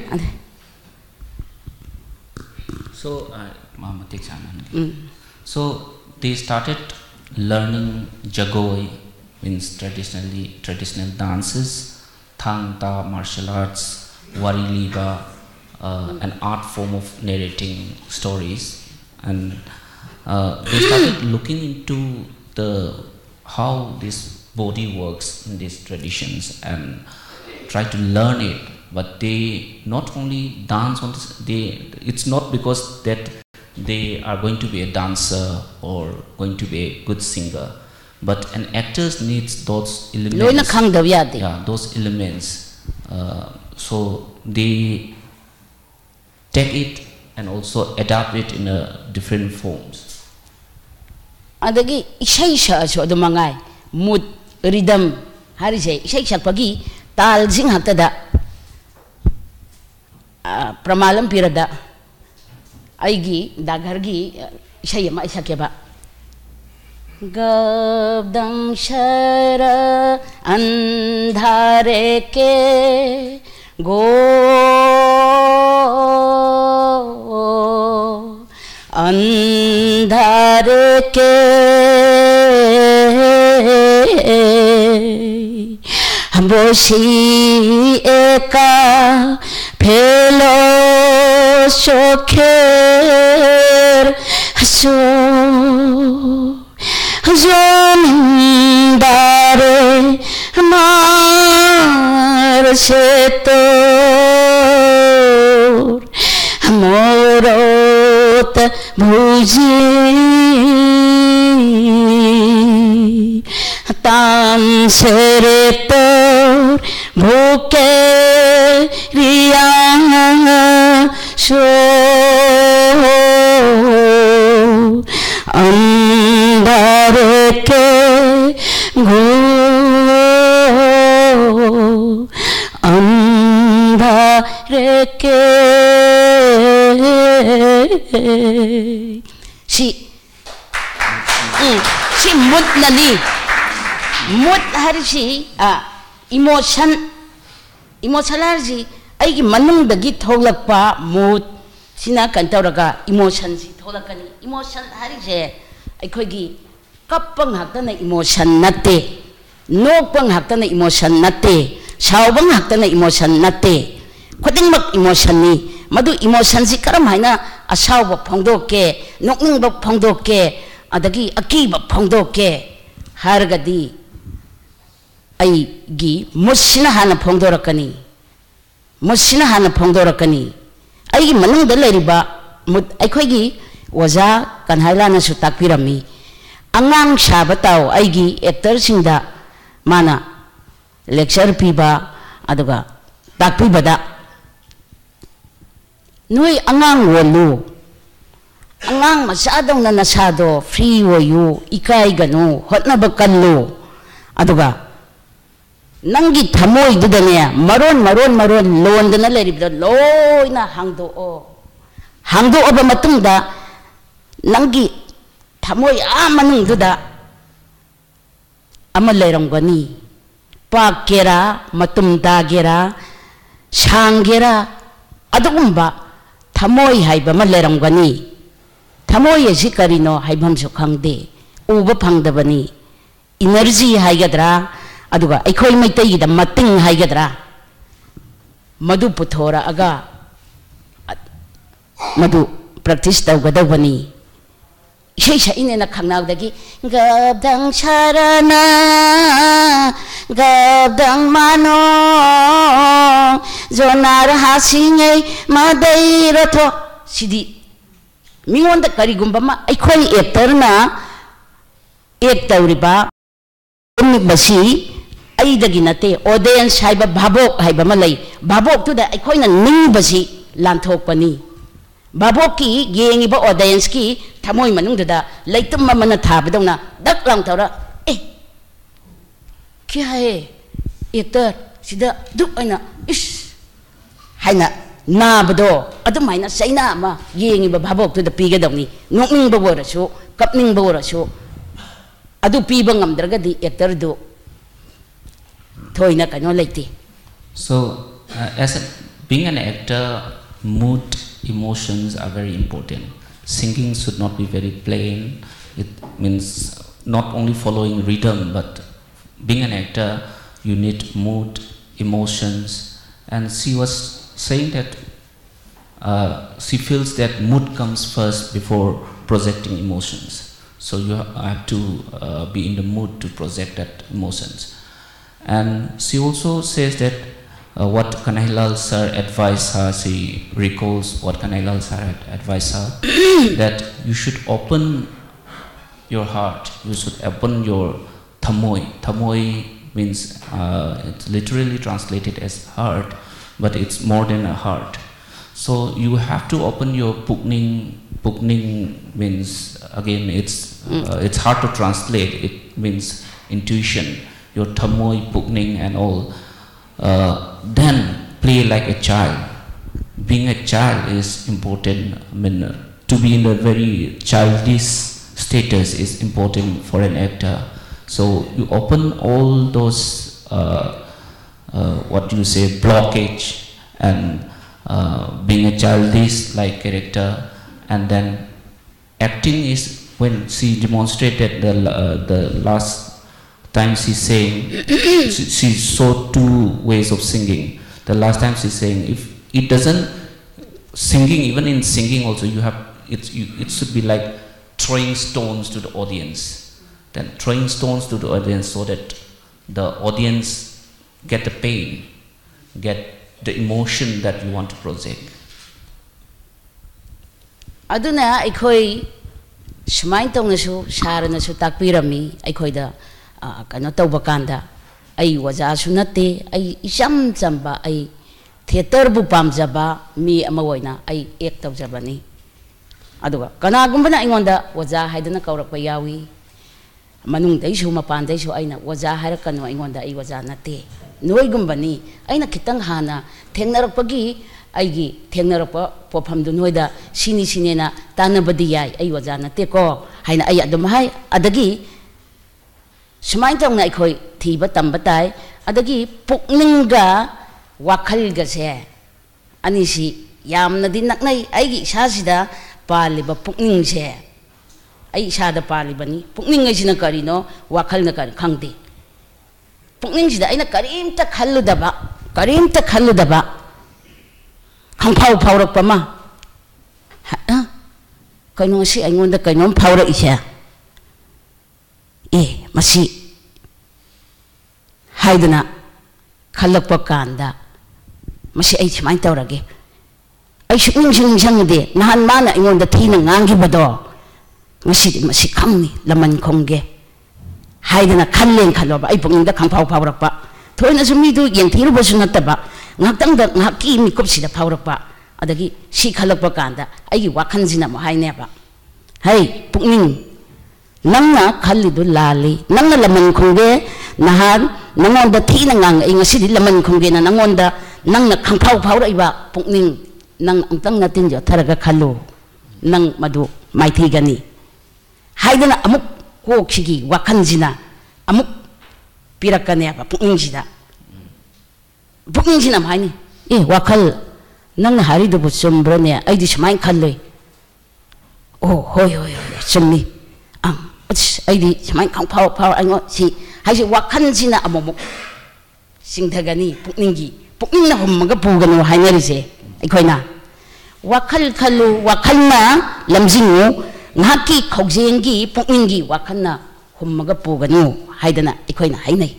D: so uh, mama take mm. So they started learning jagoi, means traditionally traditional dances, thang ta martial arts, wari liba, uh, an art form of narrating stories, and uh, they started looking into the how this body works in these traditions and try to learn it. But they not only dance on this, they it's not because that they are going to be a dancer or going to be a good singer, but an actor needs those elements. Yeah, those elements. Uh, so they take it and also adapt it in a different forms.
C: Adagi isai sha so dumangai mood rhythm hari sei isai sakpagi tal jing hakta da pramalam pirada aigi dagargi isayama isakeba gabdang shara andhare ke go andhare ke boshi eka phelo shokher so zomindare mar se tor morot bhuji tam sere tor bhuke riyang so andare ke go andare ke si si mut nani mut hari si emotion emotion hari si aigi manung dagi tholak pa mood sina kantauraga emotion si tholakani emotion hari je aikhoigi kappang haktana emotion natte nokpang haktana emotion natte saubang haktana emotion natte khudingmak emotion ni madu emotion si karam haina asauba phongdoke nokningba phongdoke adagi akiba phongdoke hargadi aigi musina hana phongdorakani musina hana phongdorakani aigi manungda leriba mut aikhoigi oja kanhailana su takpirami angang sabataw aigi actor singda mana lecture piba aduga takpibada noi angang wolu angang masadong na nasado free oyu ikai ganu hotnaba kanlu aduga nangi thamoy dudane maron maron maron londana leribda loina hangdo o hangdo oba matungda nangi thamoy amanung duda ama lerangani pakera matum dagera sangera adugumba thamoy haiba ma lerangani thamoy esi karino haibam su khangde uba phangdabani energy haigadra aduga aikoi maitai da mating haigadra madu puthora aga madu practice tawgadawani isai sa inena khangnawdagi gabdang sarana gabdang mano zonar hasingai madai ratho sidi mingonda karigumba ma aikoi actorna ek tawriba basi aidagi nate audience haiba bhabok haiba malai bhabok tu da aikhoina ning basi lanthok pani bhabok ki yengi ba audience ki thamoi manung da leitum mana thabadona dak lang thora eh kya hai actor sida duk aina is haina na bado adum haina saina ma yengi ba bhabok tu da pigadawni nokning ba borasu kapning ba borasu adu piba ngamdragadi actor do thoina kano laiti.
D: So uh, as a, being an actor, mood, emotions are very important. Singing should not be very plain. It means not only following rhythm, but being an actor, you need mood, emotions. And she was saying that uh, she feels that mood comes first before projecting emotions. So you have to uh, be in the mood to project that emotions. And she also says that uh, what Kanailal sir advised her, she recalls what Kanailal sir had advised her, that you should open your heart, you should open your thamoi. Thamoi means, uh, it's literally translated as heart, but it's more than a heart. So you have to open your pukning. Pukning means, again, it's, uh, it's hard to translate. It means intuition. Your thamoi, pukning and all, uh, then play like a child. Being a child is important. I mean, to be in a very childish status is important for an actor. So you open all those, uh, uh, what do you say, blockage and uh, being a childish like character, and then acting is when she demonstrated the uh, the last time she's saying she, she saw two ways of singing. The last time she's saying if it doesn't singing, even in singing also you have it's you, it should be like throwing stones to the audience, then throwing stones to the audience so that the audience get the pain, get the emotion that you want to project.
C: Aduna ikoi sumain tong nasu shara nasu takpirami aikoida kano tauba kanda ai waja su natte ai isam chamba ai theater bu pamjaba mi ama oina ai ek tawjabani aduga kanagumbana aingonda waja haidana kaurakpa yawi manung dai su mapan dai su aina waja harakano aingonda ai waja natte noigumbani aina kitang hana thengnarakpagi aigi thengnarakpa pofamdu noida sini sinena tanabadi yai ai waja natte ko haina ai adum hai adagi sumain tawna ikoi thiba tamba tai adagi pukninga wakhalga se anisi yamna di naknai aigi isasida paliba pukning se ai isada palibani pukning aisina karino wakhalna kar khangde pukning sida aina karimta khalludaba karimta khalludaba khangphau phaurakpa ma ha kaino si aingonda kainom phaura isha e masi haidana khallakpa kanda masi ai sumai tawrage ai sukning sing sangde nahan mana aingonda thina ngangi bado masi masi khangni laman khongge haidana khallen khaloba ai pungda khangphau phaurakpa thoina sumidu yengthiru basu nataba ngaktang da ngaki mi kopsida phaurakpa adagi si khalakpa kanda ai wakhanjina ma haineba hai pukning nangna khallidu lali nangna laman khongge nahan nangonda thina ngang ai ngasidi laman khongge na nangonda nangna khangphau phauraiba pukning nang angtang natin jo tharaga khallu nang madu maithi gani haidana amuk koksigi wakhanjina amuk pirakaneba pukningsida pukningsina mani e wakhal nangna haridu bu chumbrone aidi sumai khalloi oh hoi hoi chummi ang aidi sumai khangphau phau aingo si haisi wakhanjina amomuk singthagani pukningi pukningna hummaga puganu hainarise aikoina wakhal khallu wakhalna lamjingu ngaki khogjengi pukningi wakhanna hummaga puganu haidana aikoina hainai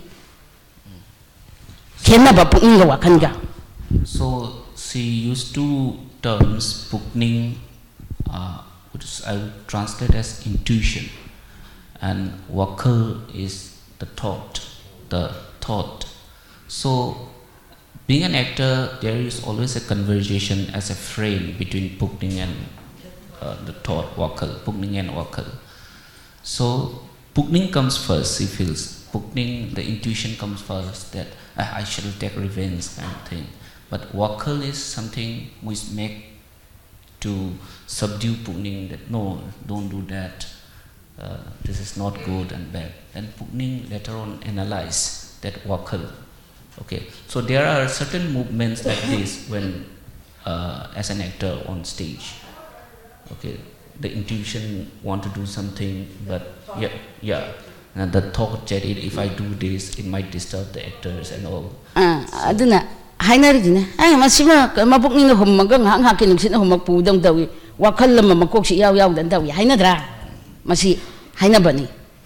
C: khenaba pukninga wakhanga.
D: So she used two terms, pukning, uh, which I would translate as intuition, and wakhal is the thought, the thought. So being an actor, there is always a conversation as a frame between pukning and uh, the thought, wakhal, pukning and wakhal. So pukning comes first, she feels. Pukning, the intuition comes first, that uh, I shall take revenge kind of thing. But wakhal is something which make to subdue pukning, that no, don't do that, uh, this is not good and bad. And pukning later on analyze that wakhal. Okay, so there are certain movements like this when, uh, as an actor on stage, okay, the intuition want to do something, but yeah, yeah, and the thought that it, if I do this, it might disturb the actors and all.
C: Ah, aduna hainaridine ai masima mapukninga hummaga ngak ngak kinusina hummak pudang dawi wakhal lama makoksi yaw yaw dan dawi hainadra masi hainabani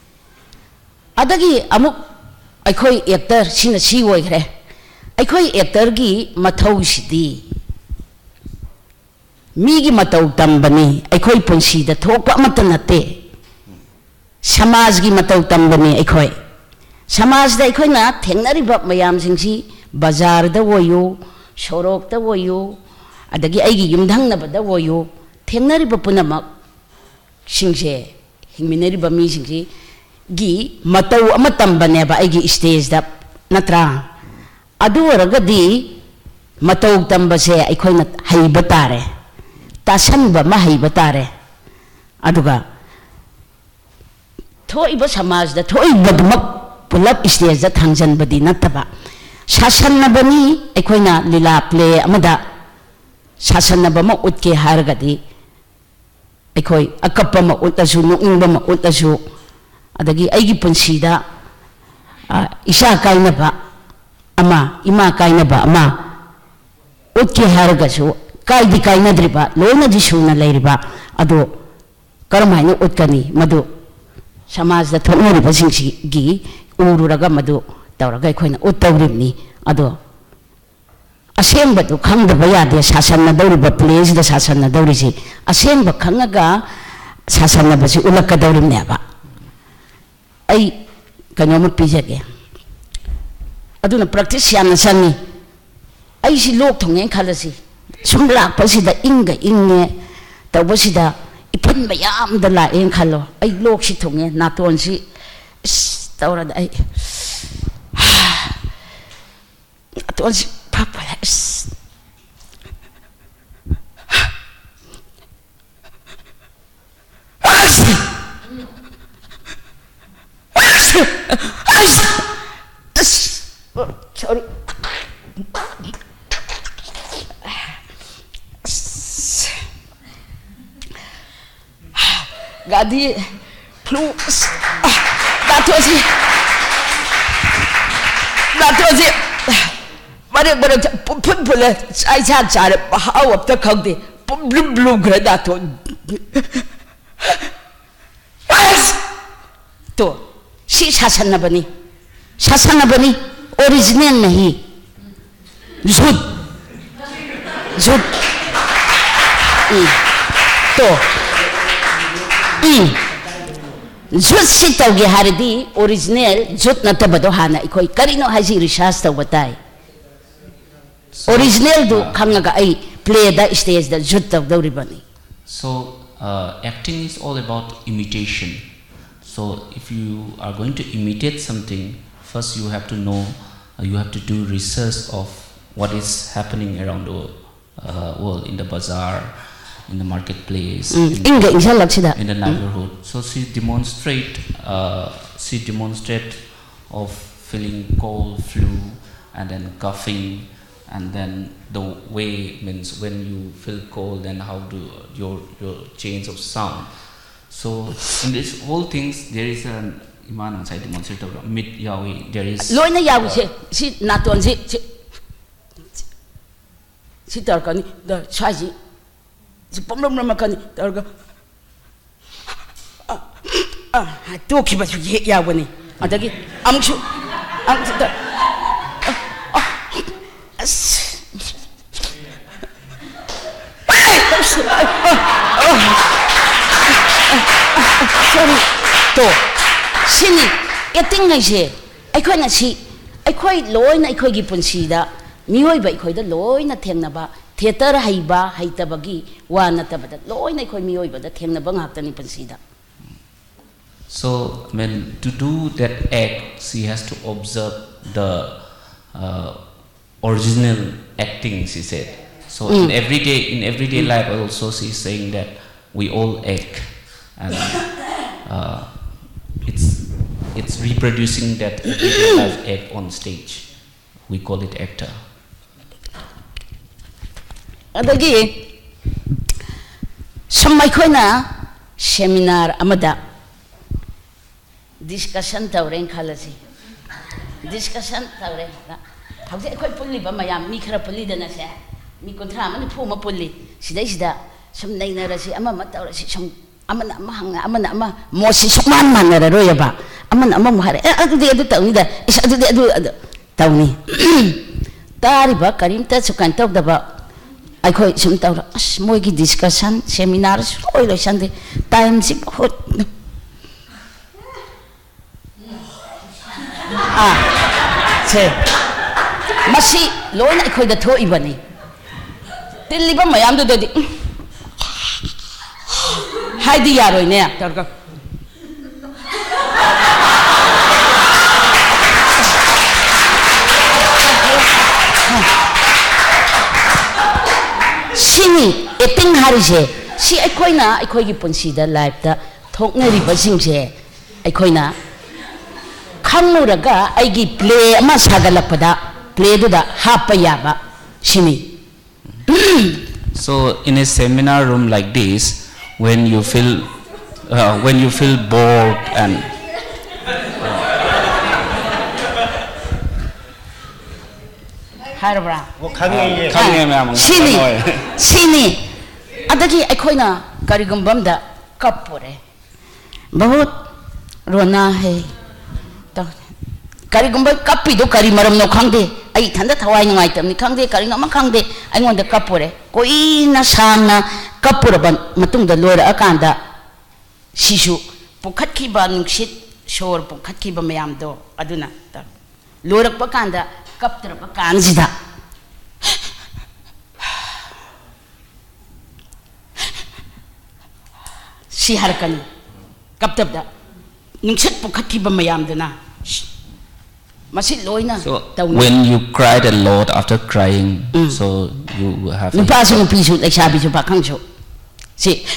C: adagi amuk aikoi actor sina si oigre aikoi actor gi mathau sidi mi gi matau tambani aikoi punsi da thokpa amata natte samaj gi matau tambani aikoi samaj da aikoi na thengnari bab mayam singsi bazar da woyu sorok da woyu adagi aigi yumdang na bada woyu thengnari bab punamak singse hingminari bab mi singsi gi matau amatam baneba aigi stage da natra adu waragadi matau tambase aikoi na haiba tare tasan ba ma haiba tare aduga thoi ba samaj da thoi badmak pulap stage da thangjan badi nataba shasan na bani ekoina lila play amada shasan na bama utke hargadi ekoi akappa ma utasu nungba ma utasu adagi aigi punsida isa kaina ba ama ima kaina ba ama utke hargasu kai di kaina driba loina di suna leiriba ado karamaina utkani madu samaj da thonori basingsi gi ururaga madu tawraga ekoina uttawrimni ado asem batu khang da baya de sasan na dawri ba place da sasan na dawri si asem ba khangaga sasan na basi ulakka dawrim ne ba ai kanyo mu pijage aduna practice yamna sanni ai si lok thongen khalasi sum lak pasida inga inge tawbasida ipun bayam da la en khalo ai lok si thongen naton si tawra da ai naton si papa sorry gadi plus datosi datosi mare mare pun pula ai cha cha how up the khang de blue blue gra dato to si sasan na bani sasan na bani original nahi झूठ झूठ तो झूठ से तौगे हारदी original झूठ नतबदो हाना इकोई करिनो हाजी research तौ बताई original दो खंगा आई प्ले द स्टेज द झूठ तौ दौरी बनी
D: So uh, acting is all about imitation. So if you are going to imitate something, first you have to know, uh, you have to do research of what is happening around the uh, world, in the bazaar, in the marketplace,
C: mm.
D: in,
C: in, the,
D: in the neighborhood. Mm. So she demonstrate, uh, she demonstrate of feeling cold, flu, and then coughing, and then the way means when you feel cold and how do your your change of sound. So in this whole things there is an iman inside demonstrator mid yawi there is.
C: Loina yawi se si naton si si tarkani da chaji si pomrom ramakani targa ah ah to ki ba ye yawani adagi amchu amchu da sorry to sini eting ngai se aikoi na si aikoi loina aikoi gi punsi da mioi ba aikoi da loina thengna ba theater haiba haitabagi wa natabada loina aikoi mioi ba da thengna ba ngak tani punsi da.
D: So I mean to do that act she has to observe the uh, original acting, she said. So mm. in everyday in everyday mm. life also she's saying that we all act, and uh, it's it's reproducing that everyday life act on stage. We call it actor.
C: Adagi samai khoina seminar amada discussion tawren khalasi discussion tawren hauze akhoi pulli ba mayam mi khara pulli dana se mi kontra mani phu ma pulli sidai sida sum naina rasi ama ma tawrasi sum amana ama hanga amana ama mosi sukman manara roya ba amana ama muhare adu de adu tawni da is adu de adu tawni tari ba karim ta sukan taw da ba akhoi sum tawra as moi gi discussion seminar soi lo sande time si hot ah che masi loina akhoi da thoi bani tilliba mayam do de haidi yaroi ne targa sini eting hari se si aikoina aikoigi punsida life da thoknari basingse aikoina khanguraga aigi play ama sagalakpada play du da hapa yaba shini.
D: So in a seminar room like this, when you feel uh, when you feel bored and
C: harabra
D: uh,
C: sini sini adagi aikoina karigumbamda kapure bahut rona hai ta karigumba kapi do kari maram no khangde ai thanda thawai ngai tam ni khangde kari ngam khangde ai ngonda kapure koi na samna kapura ban matung da lora akanda sisu pukhat ki ba nungsit shor pukhat ki ba mayam do aduna ta lorak pa kanda kaptra pa kanjida si harkan kaptab da nungsit pukhat ki ba mayam dana.
D: So when you cried a lot after crying, mm. so you have.
C: Nupa so nupi so like sabi so pakang so. Si.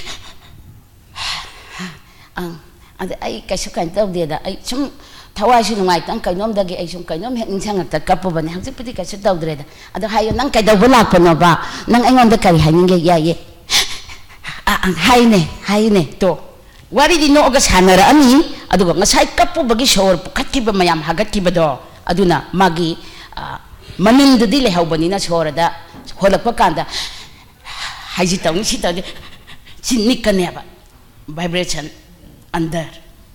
C: Ang ada ay kaso kan taw dia da ay sum thawai so ngai tang kainom dagi ay sum kainom hek ningsang at kapo ban hang pati kaso taw dre da. Ada hayo nang kay daw wala pa no ba. Nang ingon da kay haning ya ye. Ang hay ne, hay ne to. Wari di no ogas hanara ani aduga ngasai kapo bagi shor pukat ki ba mayam hagat ki ba do aduna magi manin dudi le hawbani na shora da holak pa kanda haji taw ni sita de sinnik kane ba vibration under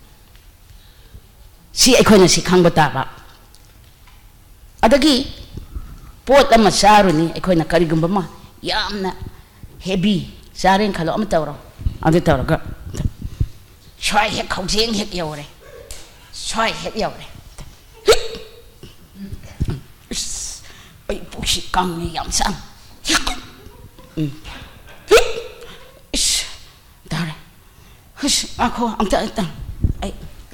C: si aikhoina si khang bata ba adagi pot ama saru ni aikhoina karigumba ma yamna heavy sarin khalo am tawro adu tawra Try hit coaching hit yore. Try hit yore. Ay pushi kang ni yam sam. Ish. Dare. Hush ako ang ta ta. Ay.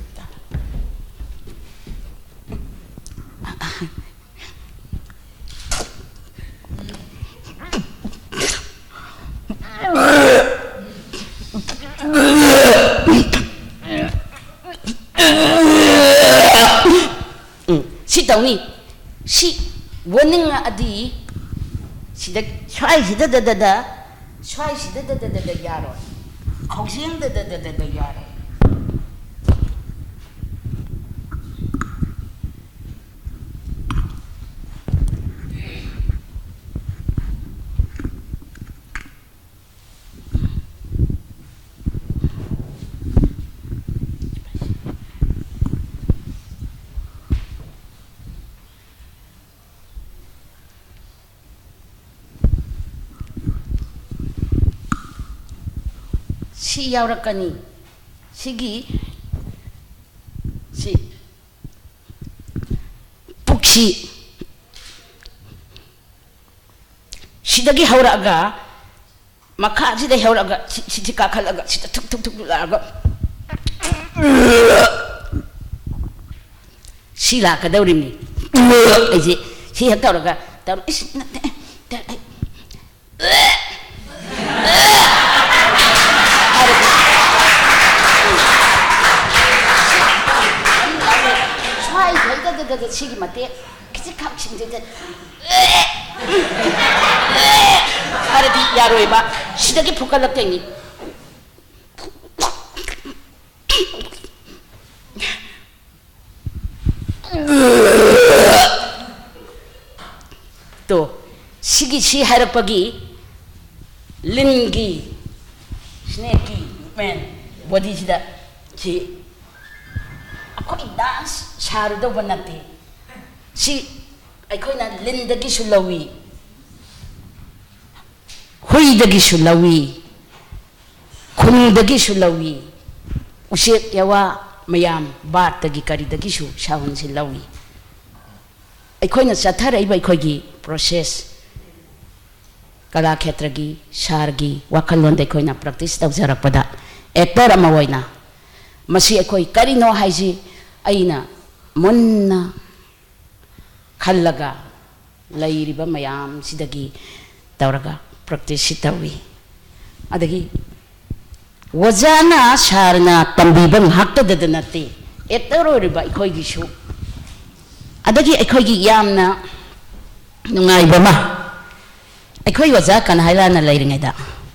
C: Si tahu ni, si warning adi, si dah cuai si dah dah dah dah, cuai si dah dah dah dah dah yaro, kau siang dah dah dah dah dah yaro. Si yaurakani, sigi, si puksi, si dagi hauraga, maka si dagi hauraga, si si kakalaga, si tuk tuk tuk laga, si lah kadaurim ni, aje si hauraga, tahu is dah sigi mati, kita kau sini dah. Ada di yaro iba, sudah kita buka lagi ni. Tu, sigi si harap pagi, lingi, snakey, man, body sudah si. Aku dance saru do banati si aku na linda ki sulawi hui dagi sulawi kun dagi sulawi usik yawa mayam bat dagi kari dagi su shawun silawi aku na sathara iba aku gi process kala khetra gi sargi wakalon de aku na practice tau jarak pada actor amawai na masih aku kari no haji aina munna khallaga lairiba mayam sidagi tawraga practice tawi adagi wajana sharna tambibam hakta dadanate etaro riba ikoi gishu adagi ikoi gi yamna nungai bama ikoi waja kan hailana lairingaida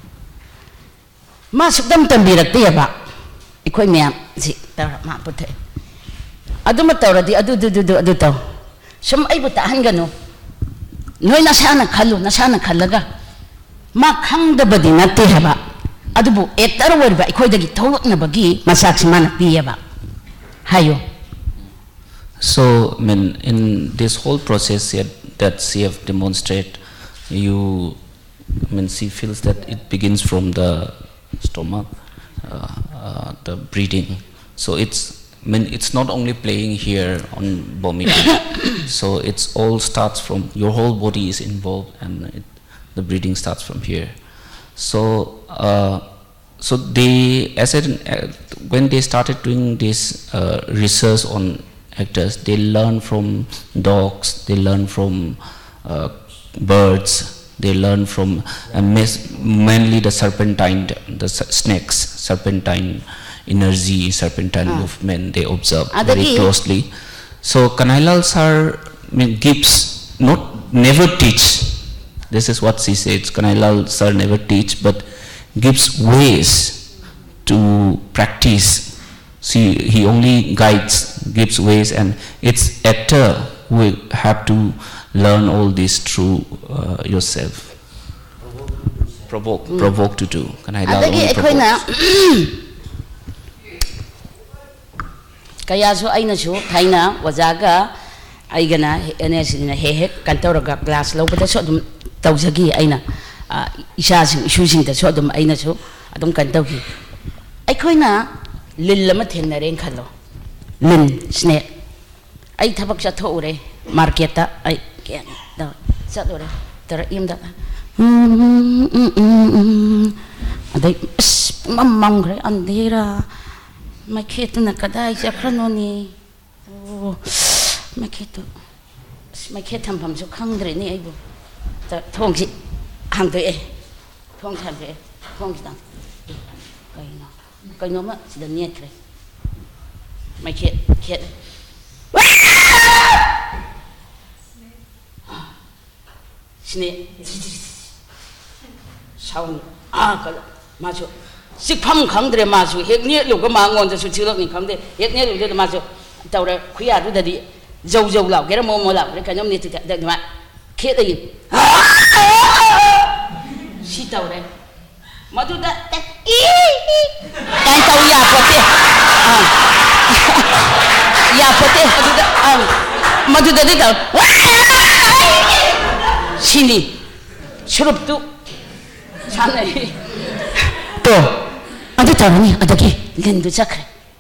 C: ma sukdam tambirakte yaba ikoi meyam si tara ma puthe aduma tawradi adu du du adu taw sum aibu tahanganu noi nasana khallu nasana khallaga ma khangdabadi natte haba adubu etaro wariba ikoi dagi thawaknabagi masak simana piyaba hayo.
D: So, I mean, in this whole process here that she have demonstrated, you, I mean, she feels that it begins from the stomach, uh, uh, the breathing. So it's, I mean, it's not only playing here on vomiting. So it's all starts from, your whole body is involved, and it, the breathing starts from here. So, uh, so they, as in, uh, when they started doing this uh, research on actors, they learn from dogs, they learn from uh, birds, they learn from uh, mainly the serpentine, the snakes, serpentine energy, serpentine ah. movement, they observe Adagi. very closely. So Kanailal sir I mean, gives, not, never teach, this is what she says, Kanailal sir never teach, but gives ways to practice. See, he only guides, gives ways, and it's actor who will have to learn all this through uh, yourself. Provoke, mm. provoke to do. Can I
C: only provoke? Kaya so ay na so, tayo na, wazaga, ay gana, ane sila na hehek, kantoraga, glass, lau, pata so, adum, tawzagi, ay na, isa sing, isu sing, so, adum, ay na so, adum kantawgi. Ay ko'y na, lin lamat hin na rin kalo. Lin, snake. Ay tabak siya to ure, marketa, ay, kaya, daw, sa ure, tara, im da, aday, mamang re, andira, makita na kaday siya kranoni, oh, makita, makita ang pamso kangre ni aybo, tong si, hangdo eh, tong hangdo eh, tong si tang, kaya no, kaya no ma, sida niyet re, makita, kaya, sini, saun, ah kala, maso. Sikpam kangdre masu hekne luga mangon da su chilok ni kangde hekne luga da masu tawra khuya du da di jau jau law gera mo mo law re kanyam ni ta da ma khe da yin si tawre madu da ta i kan taw ya pote ya pote madu da madu da di da sini surup tu sanai to ada tarani ada ki lendu chakre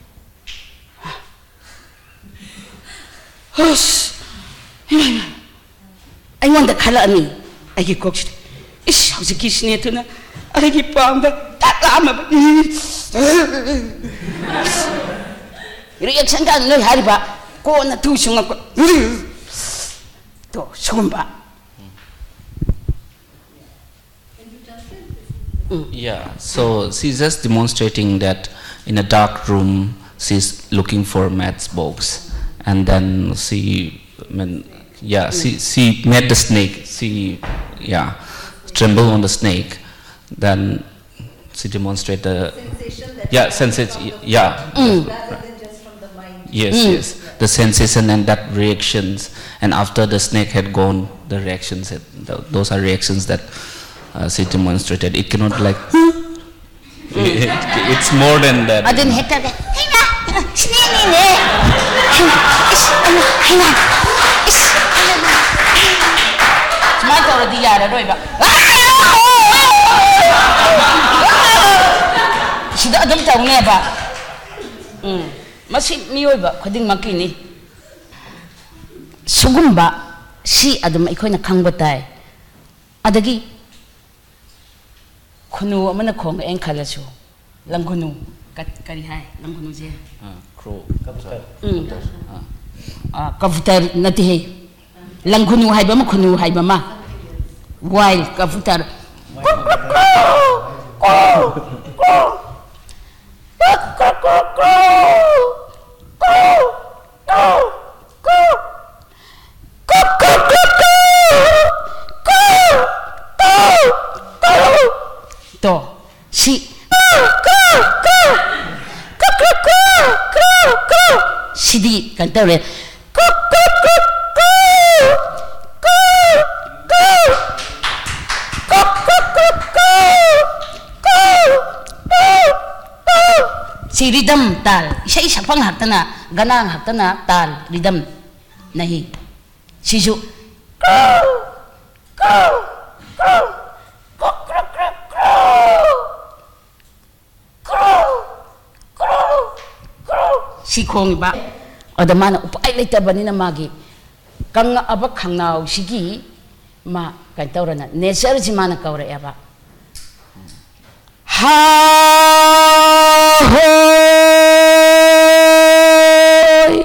C: hus I want the color me I ki koksh is how's the kiss ne tuna I ki pamba takama reaction kan no hariba ko na tu sunga ko to sumba.
D: Yeah, so she's just demonstrating that in a dark room she's looking for a matchbox, and then she, I mean, yeah, she she met the snake. She, yeah, trembled on the snake. Then she demonstrated the sensation. That yeah, sensation. Yeah.
E: Mm. Rather than just from the mind.
D: Yes, mm. yes, the sensation and that reactions, and after the snake had gone, the reactions. Had, those are reactions that. Uh, she demonstrated. It cannot like. Mm. it, it's more than that.
C: I didn't hit that. Hey na, snake ni. Hey na, is. Smart already yara doy ba. Sida adam taw ne ba. Hmm. Masi miyoy ba khading makini. Sugumba si adam ikoy na khangbatay. Adagi Kunu amana kong eng kalasu langkunu kat kari hai langkunu je
D: ah crow
C: kavutar ah kavutar nati hai langkunu hai ba ma kunu hai ba ma wild kavutar To si sidi kantore si rhythm tal isai sapang haktana ganang haktana tal rhythm nahi sisu si khong ba adamana upai leitabani na magi kang aba khangnaw sigi ma kan tawrana nature ji mana kawra aba ha hoy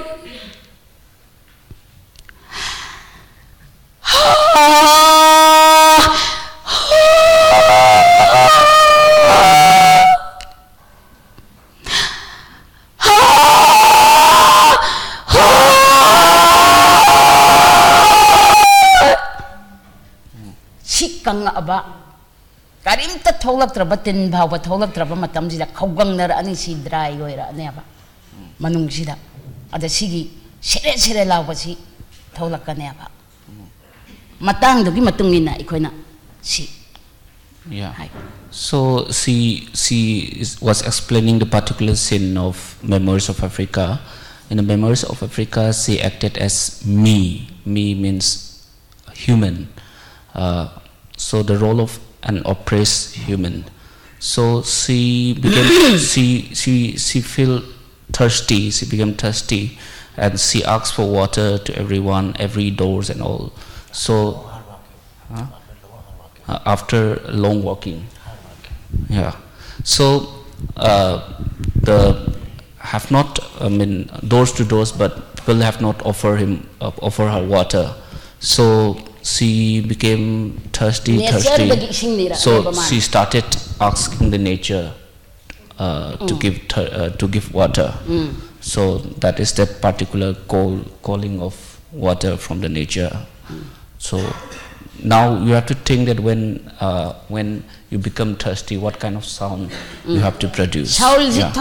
C: kang aba karimta tholak traba tin bhawa tholak traba matam sida khawgang nar ani si dry oira ane aba manung sida ada sigi sere sere lawa si tholak kane aba matang dugi matungina ikoina si
D: yeah so she she is, was explaining the particular scene of Memories of Africa. In the Memories of Africa, she acted as me. Me means human. Uh, So the role of an oppressed human. So she became she she she feel thirsty. She became thirsty, and she asked for water to everyone, every doors and all. So huh? uh, after long walking, yeah. So uh, the have not I mean doors to doors, but people have not offer him uh, offer her water. So she became thirsty, thirsty. So she started asking the nature uh, mm. to give uh, to give water. Mm. So that is that particular call calling of water from the nature. Mm. So now you have to think that when uh, when you become thirsty, what kind of sound mm. you have to produce. Yeah.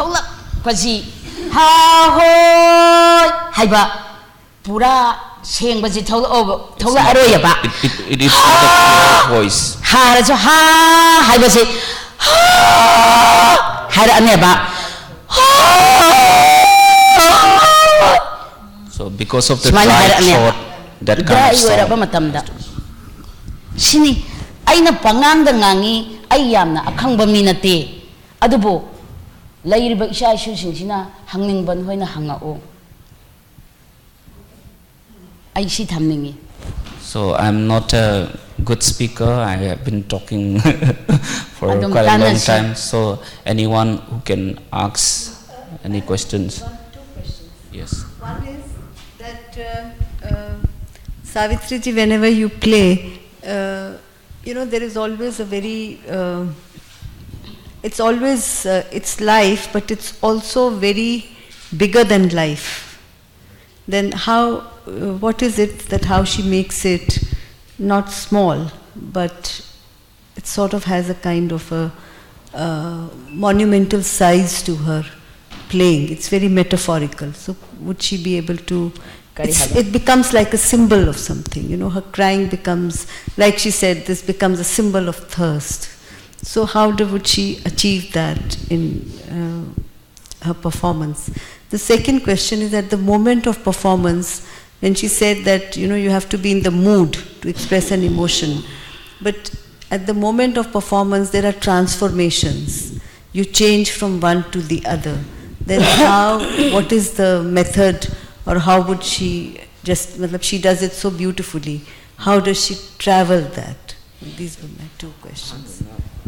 C: Pura sing bazi thola over thola aroya ba.
D: It, it, it is not a clear voice.
C: Ha so ha hai bazi ha hai ane ba.
D: So because of the dry short, that kind of sound.
C: Matamda. Sini aina pangang da ngangi ay yamna akhangba minate. Adubo lairiba isa isu singsina hangning ban hoina hangao.
D: So I'm not a good speaker. I have been talking for quite a long time. So anyone who can ask any questions?
E: One, two questions.
D: Yes.
E: One is that uh, uh, Savitri ji, whenever you play, uh, you know there is always a very. Uh, it's always uh, it's life, but it's also very bigger than life. Then how? Uh, what is it that how she makes it not small, but it sort of has a kind of a uh, monumental size to her playing. It's very metaphorical. So would she be able to? It becomes like a symbol of something. You know, her crying becomes, like she said, this becomes a symbol of thirst. So how do, would she achieve that in uh, her performance? The second question is at the moment of performance. When she said that, you know, you have to be in the mood to express an emotion. But at the moment of performance, there are transformations. You change from one to the other. Then how, what is the method, or how would she just, she does it so beautifully. How does she travel that? These were my two questions.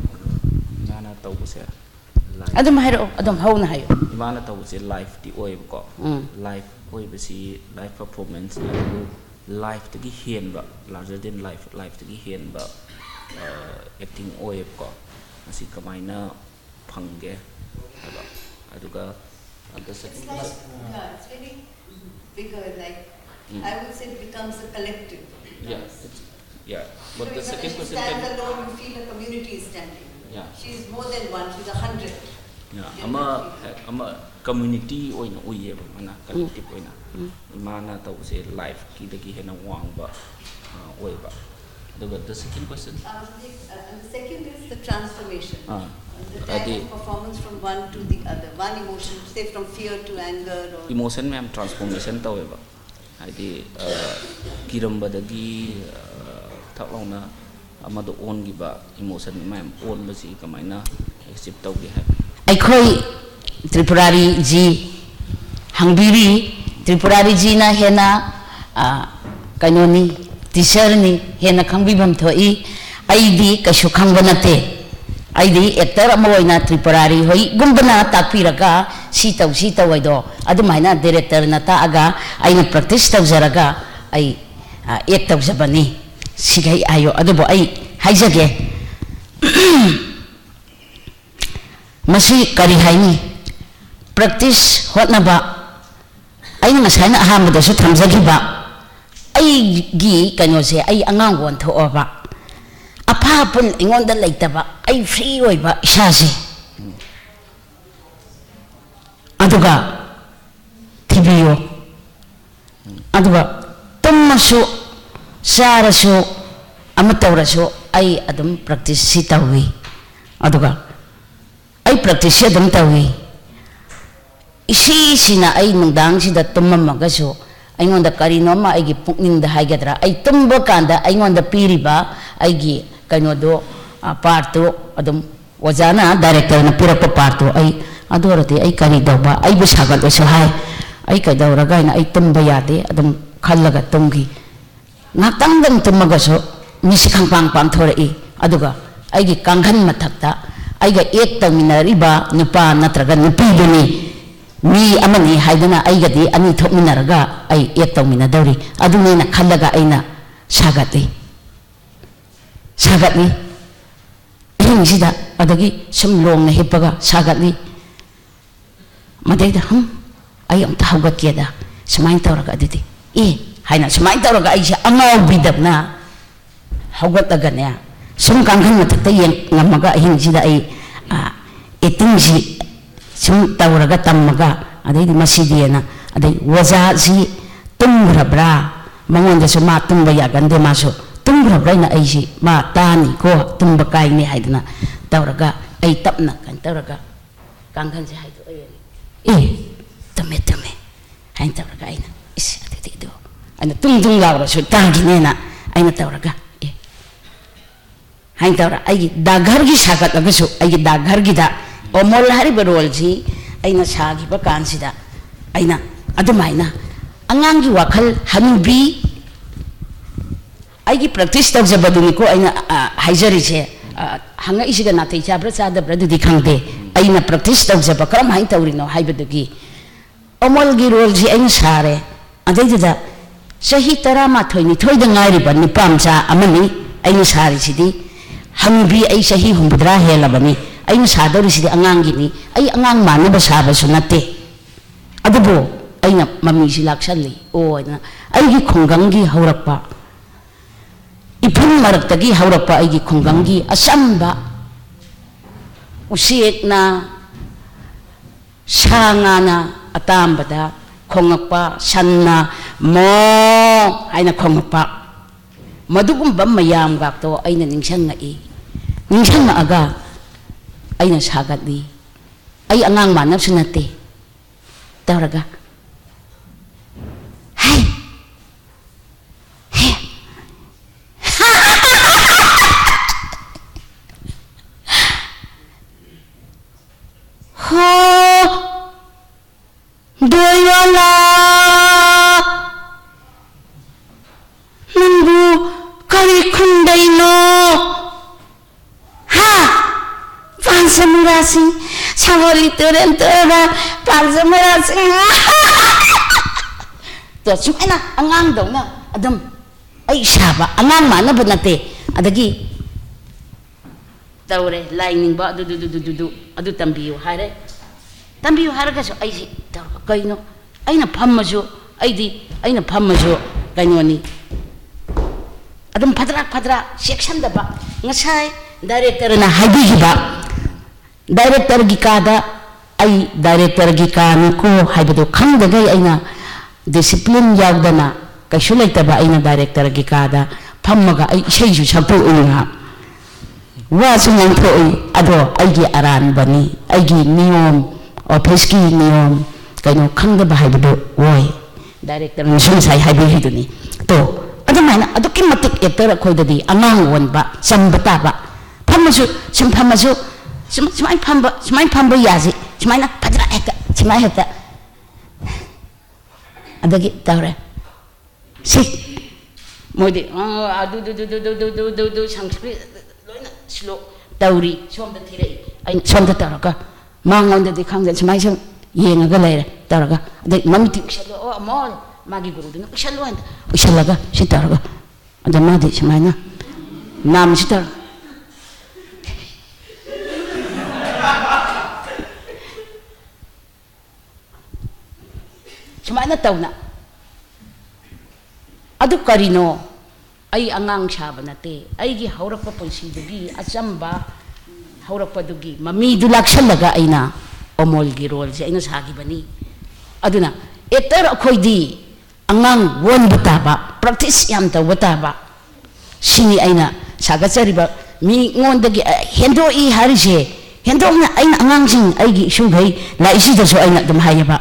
C: Adam hayo, Adam how na hayo.
D: Imana tahu si live di oi ko. Live oi besi live performance live tegi hien ba larger than live live tegi hien ba acting oi ko. Nasi kamai na phangge haba aduga the second
E: It's like, yeah, it's very bigger, like, mm. I would say it becomes a collective.
D: Yeah, it's, yeah. But
E: so
D: the second
E: she
D: question
E: stands
D: can,
E: alone, you feel a community is standing.
D: Yeah.
E: She's more than one, she's a hundred.
D: Yeah, ama ama community oina uyeba mana collective oina imana tawse life ki dagi hena wangba oiba. The second question?
E: Uh, the, uh, the second is the transformation. Ah. Uh, the type
D: uh,
E: of performance from one to the other. One emotion, say from fear to anger. Or
D: emotion में हम transformation तवे बा. ID किरम्बा दगी थकलाउना अमादो own की बा emotion में हम own बसी कमाइना accept तवे है.
C: अखोई त्रिपुरारी जी हंगबीरी त्रिपुरारी जी ना है ना कन्योनी टीचर नि है ना खंगबीबम थोई आईडी कशु खंगबनते आईडी एक्टर अमोइना त्रिपुरारी होई गुम्बना ताकपीरगा सीतौ सीतौ वैदो अदुमाइना डायरेक्टर नता आगा आईना प्रैक्टिस तौजरगा आई एक तौजबनी सिगै आयो अदुबो आई हाइजगे मसी करी हाइनी प्रैक्टिस होतनबा आईना ngसाइना अहामदसु थमजगिबा आईगी कनोसे आई अंगांग वनथोअबा अफापुन इंगोंदा लेतबा आई फ्री ओइबा इसासे अदुगा थिबियो अदुगा तुमसु सारसु अमतौरसु आई अदुम प्रैक्टिस सि तौवी अदुगा आई प्रैक्टिस से अदुम तौवी इसी सिना आई नुंदांग सिदा तुममगसु अइंगोंदा करिनोमा आइगी पुकनिंगदा हाइगद्रा आई तुंबो कांदा अइंगोंदा पीरिबा आइगी कइनोदो पार्टो अदुम ओजाना डायरेक्टर ना पिरप पार्टो आई अदोरते आई करि दौबा आई बु सागलसु हाय आई कइदौरगा ना आई तुंबा यादे अदुम खल्लगा तुंगी नाक्तंग दम तुमगसु मिसि खंपांग पांग थोरई अदुगा आइगी कांगन मथक्ता आइगा एक तमिनरिबा नुपा नत्रगा नुपीदुनी मी अमनी हाइदना आइगदी अनि थोकमिनरगा आई एक तौमिनदौरी अदुनेना खल्लगा आइना सागतली सागतली हिंगसिदा अदगी सम लोंगना हिपगा सागतली मदैदा हम आई अमता हौगतकेदा समाइन तौरगा अदुदी ए हाइना समाइन तौरगा आइसे अंगाव बिदबना हौगतगने सम कांगन मथक्ता यें ngamaga हिंगसिदा I एटिंगसि sum tawraga tammaga adai di masidiena adai waza si tumgrabra mangonda so ma tumba ya gande maso tumgrabra na ai si ma tani ko tumba kai ni haidna tawraga ai tapna kan tawraga kangkan si haidu ai eh tame tame hain tawraga ai na is adai do ana tung tung lawra so tangi ne na ai na tawraga eh hain tawra ai dagar gi sagat agaso ai dagar gi da ओमोल हरी बरोल जी आइना सागी बकांसिदा आइना अदुमाइना अंगांगी वाखल हनुबी आइगी practice तौजबदुनी को आइना हाइजरी छे हंगा इसिगा नाथै चाब्रा चादब्रा दुदि खंगदे आइना practice तौजब करम हाइन तौरिनो हाइबदुगी ओमोल गी role जी आइना सारे अदैदुदा सही तरा माथोइनी थोइदा ngairiba निपामचा अमनी आइना सारी सिदी हनुबी आई सही हुंबद्रा हेलबनी आई सादौरिसिदि अंगांगिनी आई अंगांग मानब साबसु नते अदुबो आइना मम्मीसि लाक्सल्ली ओइना आइगी खुंगंगी हौरक्पा इफुन मरक्तगी हौरक्पा आइगी खुंगंगी असंबा उसिएकना सांगाना अतांबदा खोंगक्पा सन्ना मो आइना खोंगक्पा मदुगुंबा मयाम गाक्तो आइना निंगसंगई निंगसंगआगा आइना सागतली आई अंगांग मानबसु नते तौरगा हाय हो दोयला नंबु करी खुंदैनो Pansamurasi, Savori Turentura, Pansamurasi. To sumena angang daw na adam ay saba angang mana ba nate adagi tawre lining ba du du du du du adu tambiu hare tambiu haraga so ai taw kaino aina phammajo aidi aina phammajo kaino ni adum phadra phadra section da ba ngasai director na habi ba director gi kada ai director gi ka ni ko haibado khangda gai aina discipline yagdana kaishu laitaba aina director gi kada phammaga ai sei ju sapu unga wa sunang thoi ado aigi aran bani aigi niyom office ki niyom kaino khangda ba haibado woi director ni sun sai habi hiduni to adumana aduki matik eter khoidadi angang wonba sambata ba phammasu sim phammasu sim simai phamba simai phamba yaji simaina phadra heta simai heta adagi tawre si moidi adu du du du du du du du sanskrit loina slow tawri somda thirei ai somda taraka mangonda di khangda simai sam yengaga leire taraka adai mamti ushalo o amol magi guru dina ushalo anda ushalaga si taraka ada madi simaina nam si tar simaina tawna adu karino ai angang saba nate ai gi haurakpa punsi dugi achamba haurakpa dugi mami du lakshallaga aina omol gi role se aina sagi bani aduna eter akhoidi angang won butaba practice yam ta butaba sini aina saga chariba mi ngondagi hendo i harise hendo na aina angang sing ai gi sugai la isi da so aina dum hayaba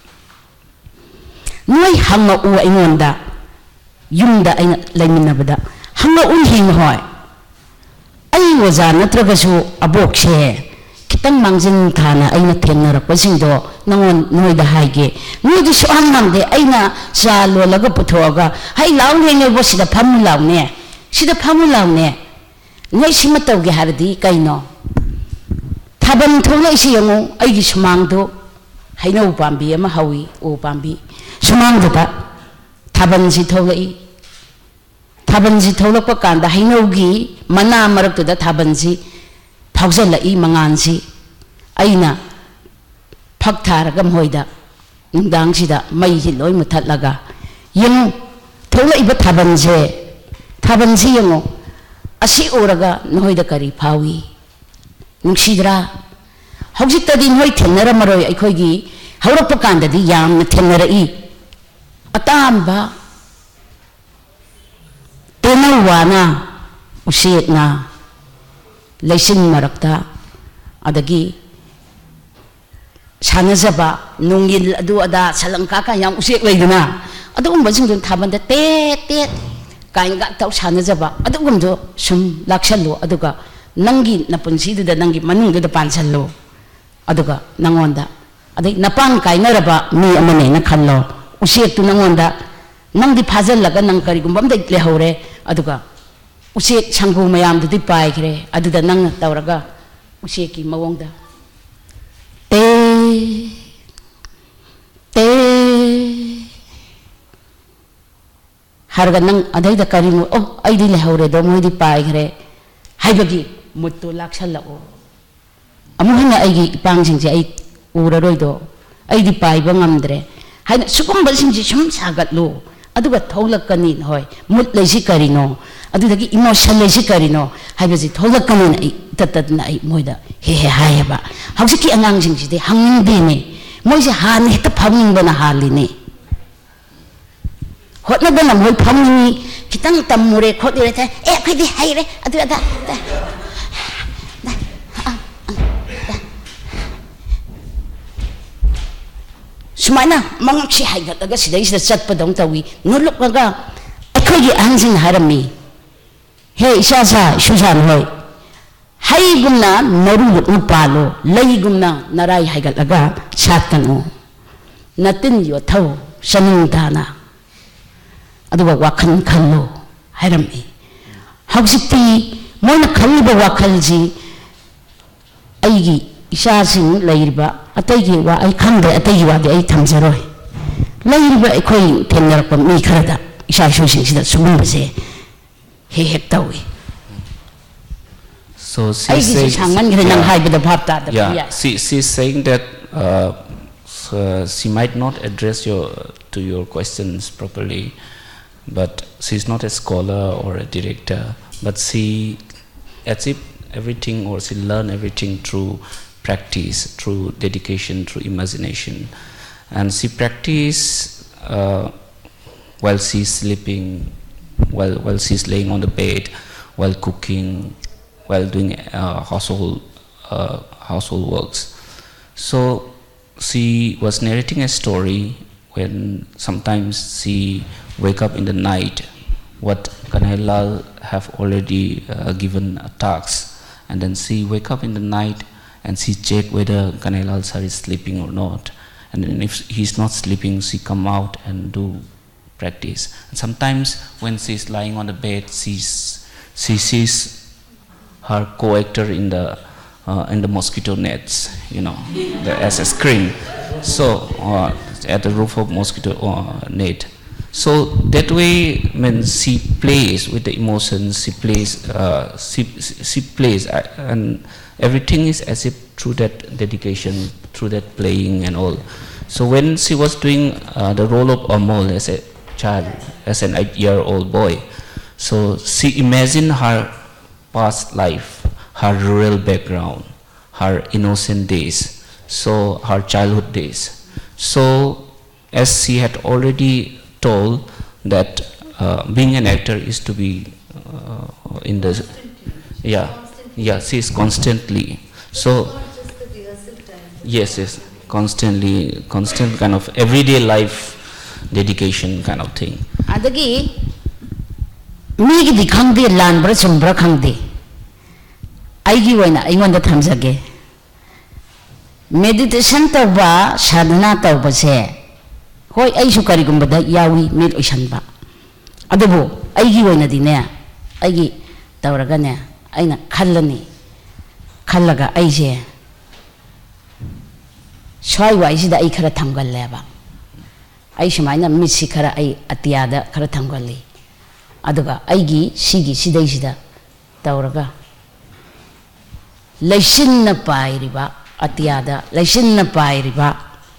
C: noi hanga u aingonda yumda aina laiminabada hanga un hing hoi ai waza natragasu abokse kitang mangjin thana aina thennarakpa singdo nangon noida haige noidi so hangmangde aina cha lolaga puthoga hai laune nge bo sida phamu laune sida phamu laune ngai sima tawge hardi kaino thaban thola isi yango aigi sumangdo hainau pambi ama hawi o pambi sumangda thaban si tholai thaban si tholakpa kanda hainaugi mana maraktuda thaban si phaujalai mangan si aina phak tharaga moida nungdang sida mai hi loi muthatlaga yang tholai ba thaban je thaban si yango asi oraga noida kari phawi nungsidra hojitadi noi thenara maroi aikhoigi haurakpa kandadi yamna thennarai atamba tenawana usietna leisin marakta adagi sanazaba nungil adu ada salangka ka yang usiek leiduna adugum basing dun thabanda te te kainga tau sanazaba adugum do sum lakshallo aduga nangi napunsi du da nangi manung du da pansallo aduga nangonda adai napang kainaraba mi amane na khallo usiek tu nangonda nangdi phajallaga nang karigumbam dai lehore aduga usiek sanggu mayam du di pai gre aduda nang tawraga usiek ki mawongda te te harga nang adai da karimu oh ai di lehore do moi di pai gre haibagi mutto laksalla o amuhana aigi ipang singje ai uraroi do ai di pai ba ngamdre haina sugumba singje sum sagatlo aduga tholakani hoi mut leisi karino adudagi emotion leisi karino haibaji tholakani ai tatatna ai moida he he hayaba hausiki angang singji hangde ne moise han heta phaming bana haline hotna bana moi phamni kitang tamure khodire the e khidi haire adu ada sumaina mangchi haigataga sidai sida chatpadong tawi nulukga akhogi angsing harami he isasa susan hoi haigumna naru upalo laigumna narai haigataga satanu natin yo thau saning dana aduga wakhan khallo harami hausikti moina khalliba wakhalji aigi isasing lairiba ataygi wa ay khangde ataygi wa de ay thamjaroi lairiba ekhoi thenarpa mi kharada isa shu sing sida sumum se he he tawi
D: So she
C: ai gi
D: says,
C: sangman gre nang hai bada bhap ta da
D: yeah,
C: ya
D: she she's saying that uh, so she might not address your to your questions properly, but she's not a scholar or a director, but she achieved everything, or she learned everything through practice, through dedication, through imagination, and she practice uh, while she's sleeping, while while she's laying on the bed, while cooking, while doing uh, household uh, household works. So she was narrating a story when sometimes she wake up in the night, what Kanhailal have already uh, given a task, and then she wake up in the night and she check whether Kanhailal sir is sleeping or not, and then if he's not sleeping, she come out and do practice. And sometimes when she's lying on the bed, she's, she sees her co-actor in the uh, in the mosquito nets, you know, the, as a screen. So uh, at the roof of mosquito uh, net. So that way, when she plays with the emotions, she plays, uh, she, she plays, uh, and everything is as if through that dedication, through that playing and all. So when she was doing uh, the role of Amol as a child, as an eight-year-old boy, so she imagined her past life, her rural background, her innocent days, so her childhood days. So as she had already told that uh, being an actor is to be uh, in the, yeah, yeah, she is constantly. So yes, yes, constantly, constant kind of everyday life dedication kind of thing.
C: adagi mi gi di khang de lan bra chum bra khang de ai gi waina ai ngon da tham jage meditation ta ba sadhana ta ba se hoi ai su kari gum da yawi mil oisan ba adabu ai gi waina di ne ai gi tawraga ne aina khallani khallaga ai je swai wai sida ai khara thamgal leba ai sumaina mitsi khara ai atiyada khara thamgali aduga aigi sigi sidai sida tawraga laisinna pairiba atiyada laisinna pairiba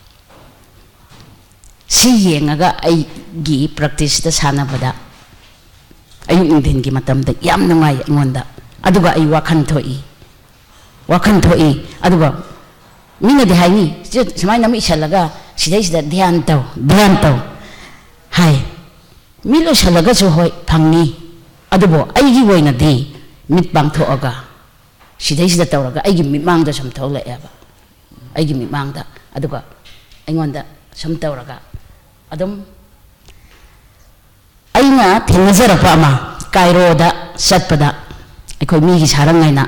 C: si yengaga ai gi practice da sanabada ayu indin gi matamda yam nangai ngonda aduga ai wakhan thoi wakhan thoi aduga mina de haini samai nami salaga sidai sida dhyan taw dhyan taw hai milo salaga so hoi phangni adubo ai gi woina di mit bang tho aga sidai sida tawraga ai gi mimang da sam thol la eba ai gi mimang da aduga aingonda sam tawraga adum aina thengazara pa ma kairo da satpada aikoi mi gi sarang ngaina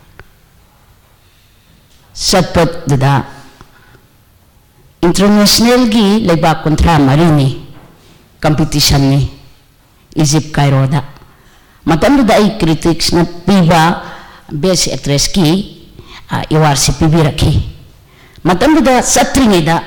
C: satpad da international gi leba kontra marini competition ni Egypt Cairo da matam da ai critics na piba best actress ki award si pibi rakhi matam da satri da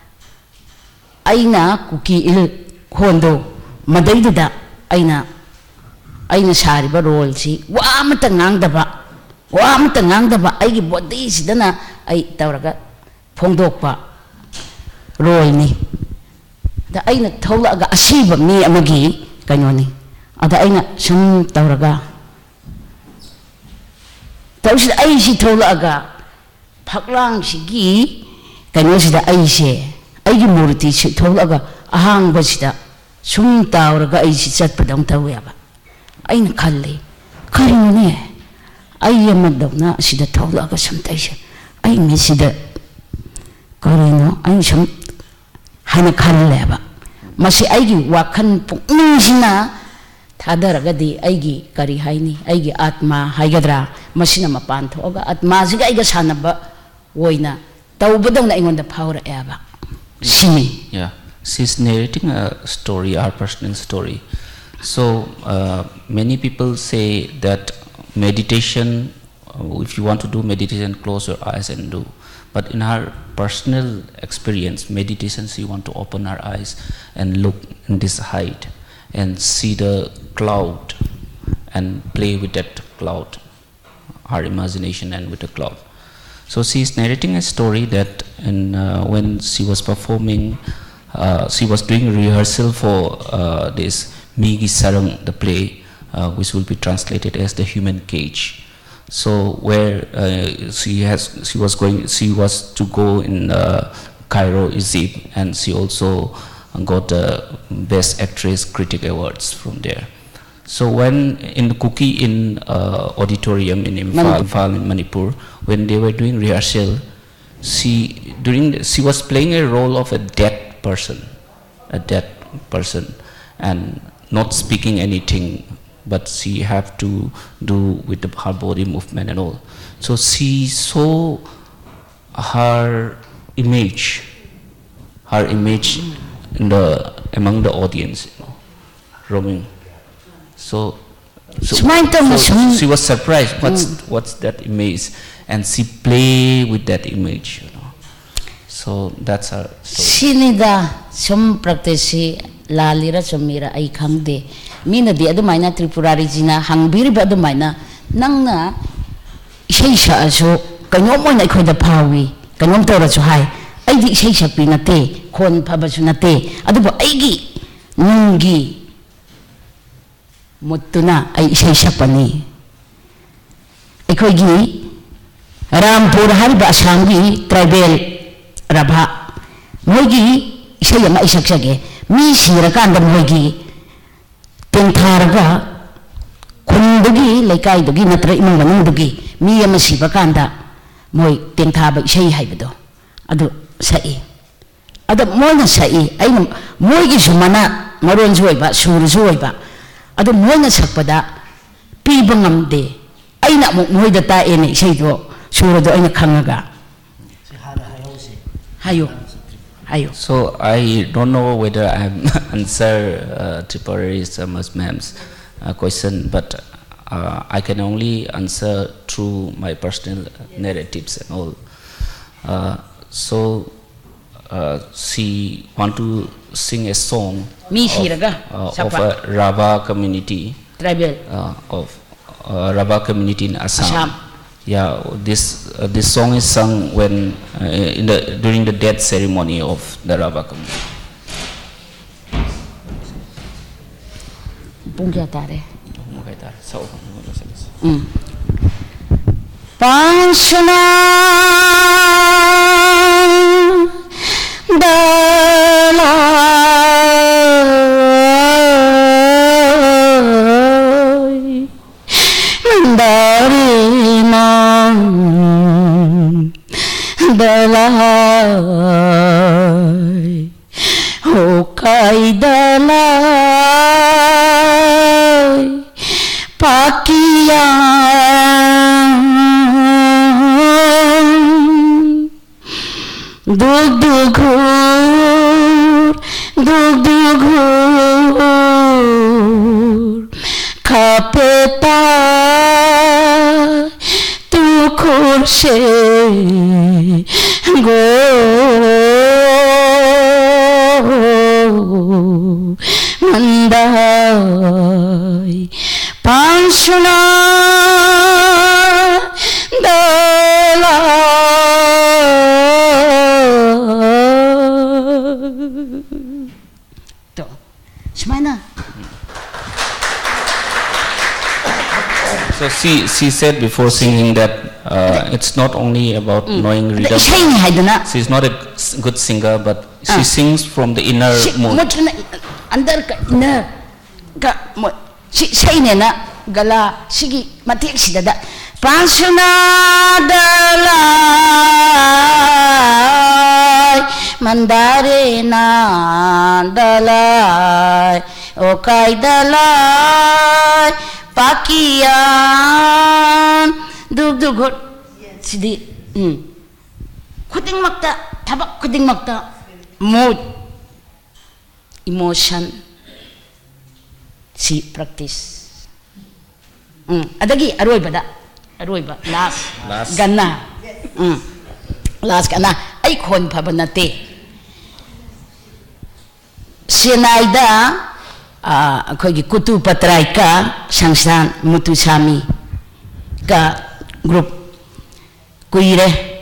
C: aina kuki il hondo madai da aina aina sari ba role si wa mata ngang da ba wa mata ngang da ba ai gi body sidana ai tawraga phongdok pa role ni da aina thola ga asiba mi amagi kanoni ada aina sum tawraga tawsi ai si thola ga phaklang sigi kano sida ai se ai gi murti si thola ga ahang ba sida sum tawraga ai si chat padam tawya ba aina khalli karuni ai yamadna sida thola ga sum tai se ai mi sida karino ai sum hana khalle ba masi aigi wakhan pukningsina thadaraga di aigi kari haini aigi atma haigadra masina mapan thoga atma siga aiga sanaba woina tawbadong na ingonda phawra eba sini.
D: Yeah, she's narrating a story, our personal story. So uh, many people say that meditation, uh, if you want to do meditation, close your eyes and do. But in her personal experience, meditation, she want to open her eyes and look in this height and see the cloud and play with that cloud her imagination and with a cloud. So she is narrating a story that in, uh, when she was performing, uh, she was doing rehearsal for uh, this Migi Sarang, the play, uh, which will be translated as the human cage. So where uh, she has, she was going, she was to go in uh, Cairo, Egypt, and she also got the Best Actress Critic Awards from there. So when in the Cookie in uh, auditorium in Imphal, Imphal in Manipur, when they were doing rehearsal, she during the, she was playing a role of a dead person, a dead person, and not speaking anything, but she have to do with the, her body movement and all. So she saw her image, her image in the among the audience, you know, roaming. So, so, so she was surprised. What's mm. what's that image? And she play with that image, you know. So that's her story.
C: Sinida some practice lalira somira ay khangde. Mina di adumaina Tripurari jina hangbiri ba adumaina nangna isay sa aso kanyo mo na ikoy da pawi kanyo tora so hay ay di isay sa pinate kon pabaso nate adu ba ay gi nunggi mutuna ay isay sa pani ikoy gi Rampur hariba asamgi tribal rabha mogi isay yang ay saksage mi sirakan da mogi tengtharaga kundugi laikai dugi natra imang manung dugi mi ama siba kanda moi tengthaba isay haibado adu sai ada moina sai ai moi gi sumana maron joiba sur joiba adu moina sakpada piba ngamde aina mo moi da ta ene isay do sur do aina khangaga hayo hayo.
D: So I don't know whether I answer uh, Tripurari ma'am's uh, question, but uh, I can only answer through my personal narratives and all. Uh, so uh, she want to sing a song of, uh, of a Rabha community,
C: tribal
D: uh, of uh, Rabha community in Assam. Assam. Yeah, this uh, this song is sung when uh, in the during the death ceremony of the Rabha community.
C: Pungkya tare.
D: So.
C: Panshana dala dalai hokai dalai pakiyan dug dugur dug dugur kapeta kurse go mandai panshana dala to smana.
D: So she she said before singing that uh, it's not only about mm. knowing rhythm. She's not a good singer, but she uh. sings from the inner mood.
C: Under inner ka si say na gala sige matik si dada pansuna dalai mandare na dalai okai dalai pakiyan dug dug sidi hmm kuding makta tabak kuding makta mood emotion si practice hmm adagi aroy bada aroy ba last
D: last
C: ganna hmm last ganna ay khon phabanate sinaida akhoi gi kutu patrai ka sangsan mutu sami ka group kuire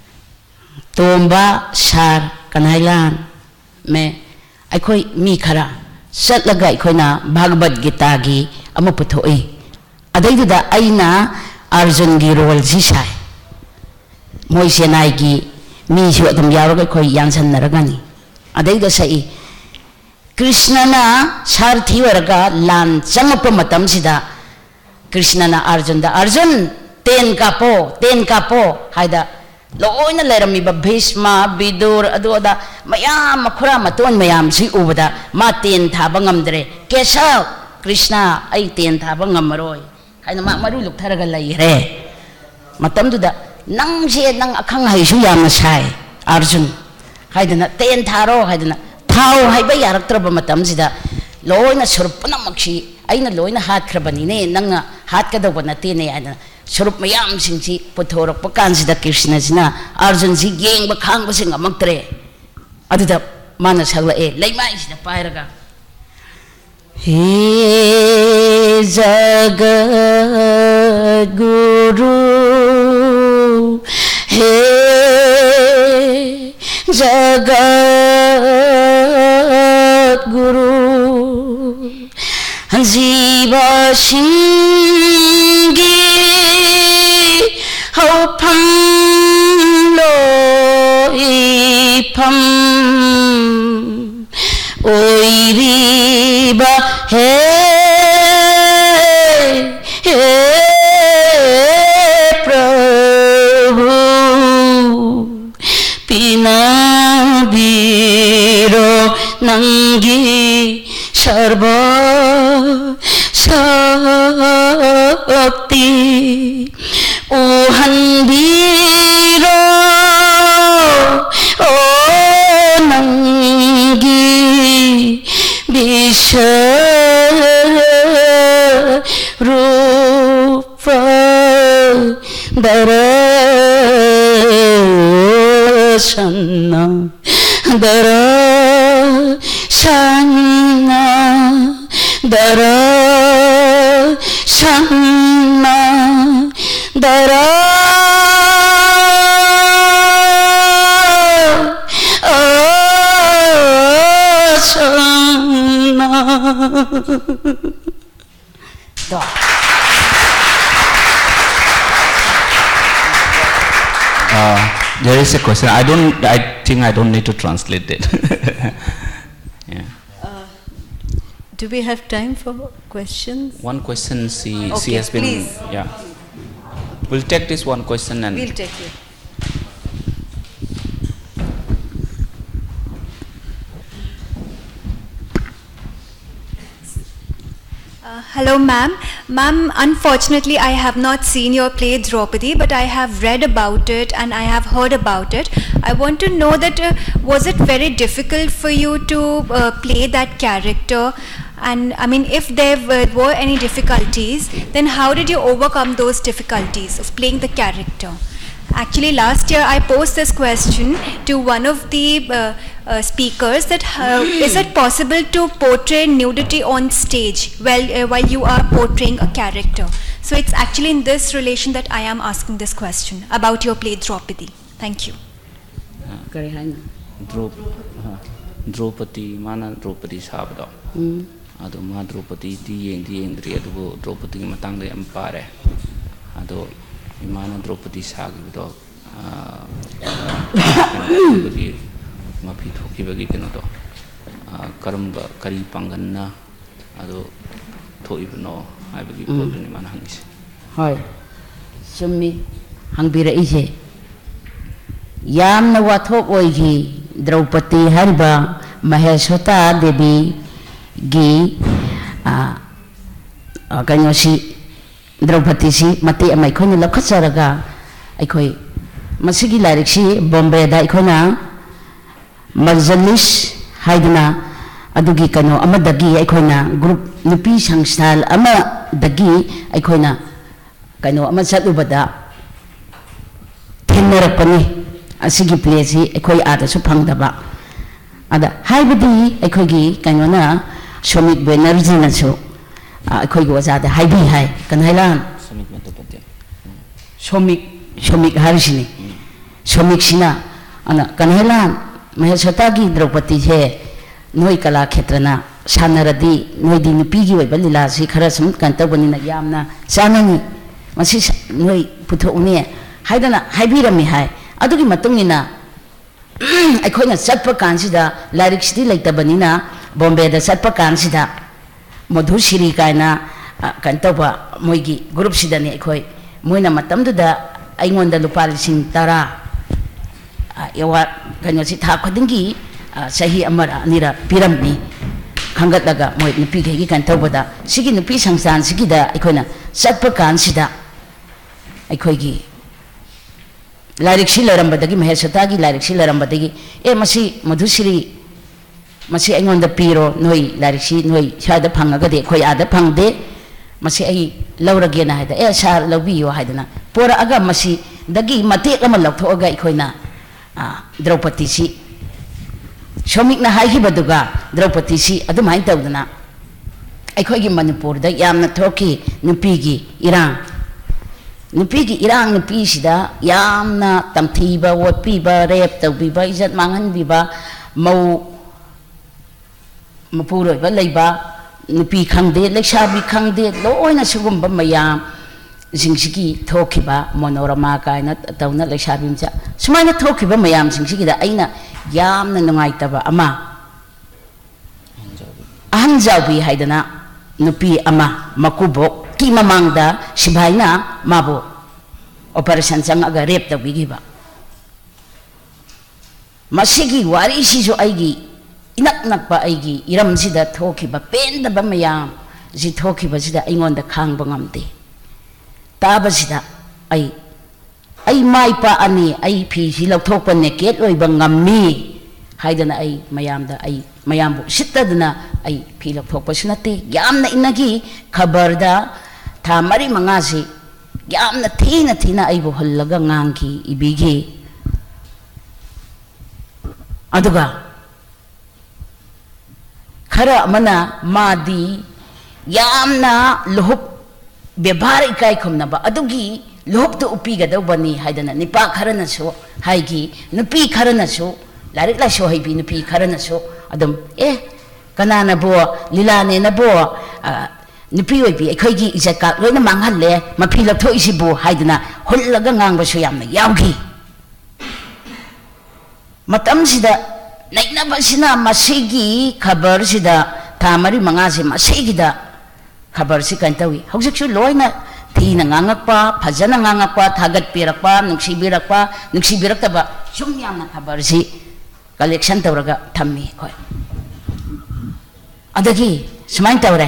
C: tomba shar kanailan me aikoi mi khara satlaga aikoina Bhagavad Gita gi amu puthoi adaiduda aina Arjun gi role si sai moi senai gi mi su adum yawaga khoi yansan naragani adaiduda sai Krishna na sarthi waraga lan changapa matam sida Krishna na Arjun da Arjun ten kapo ten kapo haida loina lerami ba Bhishma Vidur adoda mayam makhura maton mayam si ubada ma ten thaba ngamdre Keshav Krishna ai ten thaba ngamaroi haina ma maru luk tharaga lai re matam duda nang je nang akhang hai su yam sai Arjun haidana ten tharo haidana thau haiba yaraktraba matam sida loina surpana makshi aina loina hat khrabani ne nang hat kadaba nate ne aina surup mayam singsi puthorak pakan sida Krishna sina Arjun si geng ba khang ba sing amaktre aduda mana sagla e laimai sida pairaga he jagat guru he jagat guru Jiva Shingi Ho Pam Lo Ipam Oi Riba Hey Hey Prabhu Pinabiro Nangi Sarva Shakti Uhandiro O Nangi Visha Rupa Darashana Darashana Darashana Darashana
D: Uh, there is a question. I don't. I think I don't need to translate it. Yeah.
E: Uh, do we have time for questions?
D: One question. She
E: Okay,
D: she has been.
E: please.
D: Yeah. We'll take this one question and.
E: We'll take it.
F: Uh, hello, ma'am. Ma'am, unfortunately, I have not seen your play Draupadi, but I have read about it and I have heard about it. I want to know that uh, was it very difficult for you to uh, play that character? And I mean, if there were, were any difficulties, then how did you overcome those difficulties of playing the character? Actually, last year I posed this question to one of the uh, uh, speakers that uh, is it possible to portray nudity on stage while, uh, while you are portraying a character? So it's actually in this relation that I am asking this question about your play Draupadi. Thank you.
C: Kari haina
D: Draupadi mana Draupadi sabdo. Ado ma Draupadi di yeng di yeng dri ado Draupadi matang de ampare. Ado imana Draupadi sagi bedo bagi mapi thoki bagi keno to karam ba kari panganna ado thoi bno ai bagi problem ni mana hangis
C: hoi summi hangbira ise yamna wathok oigi Draupadi harba Maheshwata Devi gi kanyo si Draupadi si mati amai khoi na lakhatsaraga aikoi masigi lairik si Bombay da ikona Marjalis haidna adugi kano amadagi aikona group nupi sangstal ama dagi aikona kano ama satubada thinnarakpani asigi play si aikoi ada su phangdaba ada haibadi aikoi gi kano na Somit Banerjee na su aikoi go jada haibi hai kanhailan
D: Somit Matopatia
C: somik somik harisini somik sina ana kanhelan mahesatagi draupadi he noi kala khetrana sanaradi noi di nupi gi oiba lila si khara sum kan tabani na yamna sanani masi noi putho uni haidana haibirami hai adugi matungina aikhoina satpa kansida larik sidi leitabani Bombay da satpa kansida madhusiri kaina kan taba moigi group sida ni aikoi moina matam du da aingonda lupa lising tara yawa kanyo si tha khodingi sahi amara anira piramni khangat daga moi nupi gi kan taba da sigi nupi sangsan sigi da aikoina satpa kansida aikoi gi larik si larambadagi mahesatagi larik si larambadagi e masi madhusiri masi aingonda piro noi lariksi noi sada phangagade khoi ada phangde masi ai laurage na haida e sar lawbiyo haidana pora aga masi dagi mate ama lakthoga ikhoina Draupadi si somik na haihi baduga Draupadi si adu mai tawdana aikhoi gi Manipur da yamna thoki nupi gi irang nupi gi irang nupi sida yamna tamthiba wotpiba rep tawbiba izat mangan biba mau Mapuroi ba leiba nupi khangde leksabi khangde loina sugumba mayam jingsigi thokiba monorama kaina tawna leksabi mcha sumaina thokiba mayam jingsigi da aina yamna nungaitaba ama ahanjawi haidana nupi ama makubo ki mamangda sibaina mabo operation sangaga rep tabigiba masigi wari sisu aigi inak nakpa aigi iram sida thokiba penda ba mayam ji thokiba sida aingonda khangba ngamde taba sida ai ai mai pa ani ai phi si lathokpa neket loiba ngammi haidana ai mayamda ai mayambu sittadna ai phi lathokpa sunate yamna inagi khabarda tha mari manga si yamna thina thina ai bu hollaga ngangi ibigi aduga khara mana madi yamna lohop bebhar ikai khumna ba adugi lohop to upi ga do bani haidana nipa kharana so haigi nupi kharana so larik la so haibi nupi kharana so adum eh kanana bo lilane na bo nupi oibi akhoi gi ijaka loina manghalle mapi laptho isi bo haidana hullaga ngangba so yamna yawgi matam sida naina basina masigi khabar sida thamari manga se masigi da khabar si kan tawi hojik su loina thina ngangakpa phajana ngangakpa thagat pirakpa nuksi birakpa nuksi biraktaba sum yamna khabar si collection tawraga thammi khoi adagi sumain tawre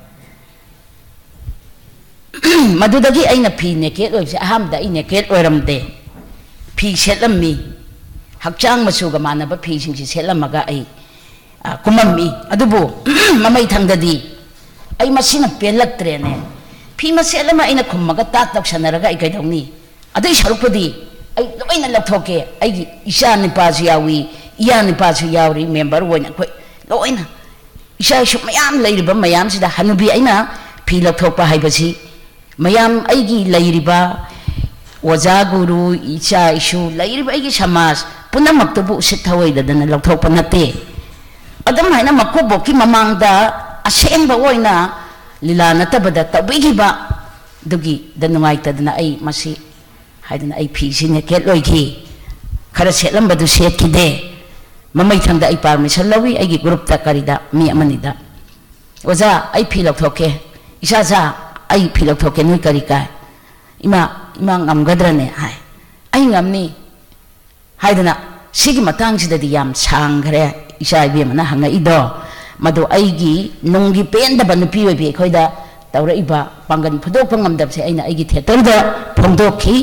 C: madudagi aina phi neket oibse ahamda ai neket oiramde phi setlammi hakchang masuga manaba phi singsi selamaga ai kumammi adubu mamai thangdadi ai masina pelaktrene phi maselama aina khummaga ta taksanaraga ai kaidawni adai sarupadi ai loina lakthoke ai isha nipa su yawi iya nipa su yawri member woina khoi loina isha su mayam leiriba mayam sida hanubi aina phi lakthopa haibasi mayam aigi leiriba waja guru isha isu leiriba aigi samas puna maktubu sithawai dadana lakthopa nate adam haina makuboki mamangda asengba woina lila natabada tabigiba dugi danungaitadana ai masi haidana ai phi sine ket loigi khara setlambadu setkide mamai thangda ai permission lawi ai gi group ta karida mi amanida oza ai phi lakthoke isa ja ai phi lakthoke noi kari kai ima ima ngamgadrane hai ai ngamni haidana sigi matang sidadi yam sangre isa ibe mana hanga ido madu aigi nungi penda banupi obi khoida tawra iba pangan phudok pangamdab se aina aigi theater da phongdokhi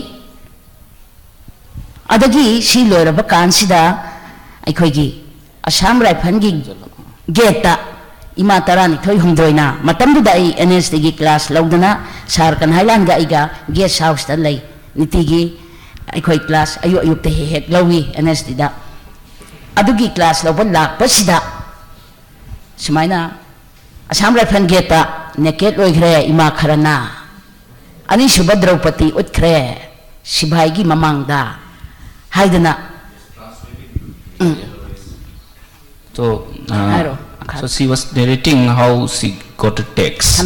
C: adagi si loiraba kansida aikhoigi Assam Rifle gi geta ima tarani thoi humdoina matamdu da ai N S gi class lawdana sar kan hailan ga aiga guest house ta lei nitigi aikhoi class ayu ayuk te hek lawi N S da adugi class lawban lak pasida sumaina Assam Rifle geta neket loikhre ima kharana ani subha Draupadi utkre Sibai gi mamangda haidana
D: so uh, so she was narrating how she got a text.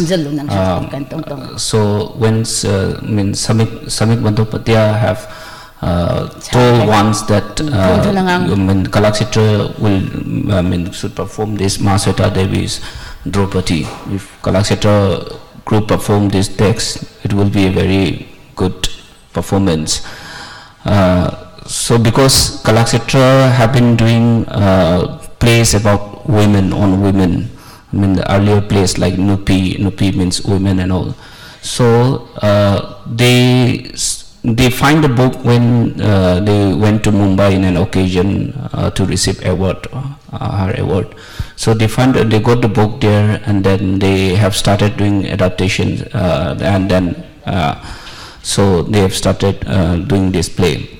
D: Uh, so when uh, I mean Samik Samik Bandhopadhyay have uh, told once that uh, I mean Kalakshetra will I mean should perform this Mahasweta Devi's Draupadi. If Kalakshetra group perform this text, it will be a very good performance. Uh, so because Kalakshetra have been doing uh, plays about women on women, I mean the earlier plays like Nupi, Nupi means women and all. So uh, they they find the book when uh, they went to Mumbai in an occasion uh, to receive award, uh, her award. So they find they got the book there, and then they have started doing adaptations, uh, and then uh, so they have started uh, doing this play.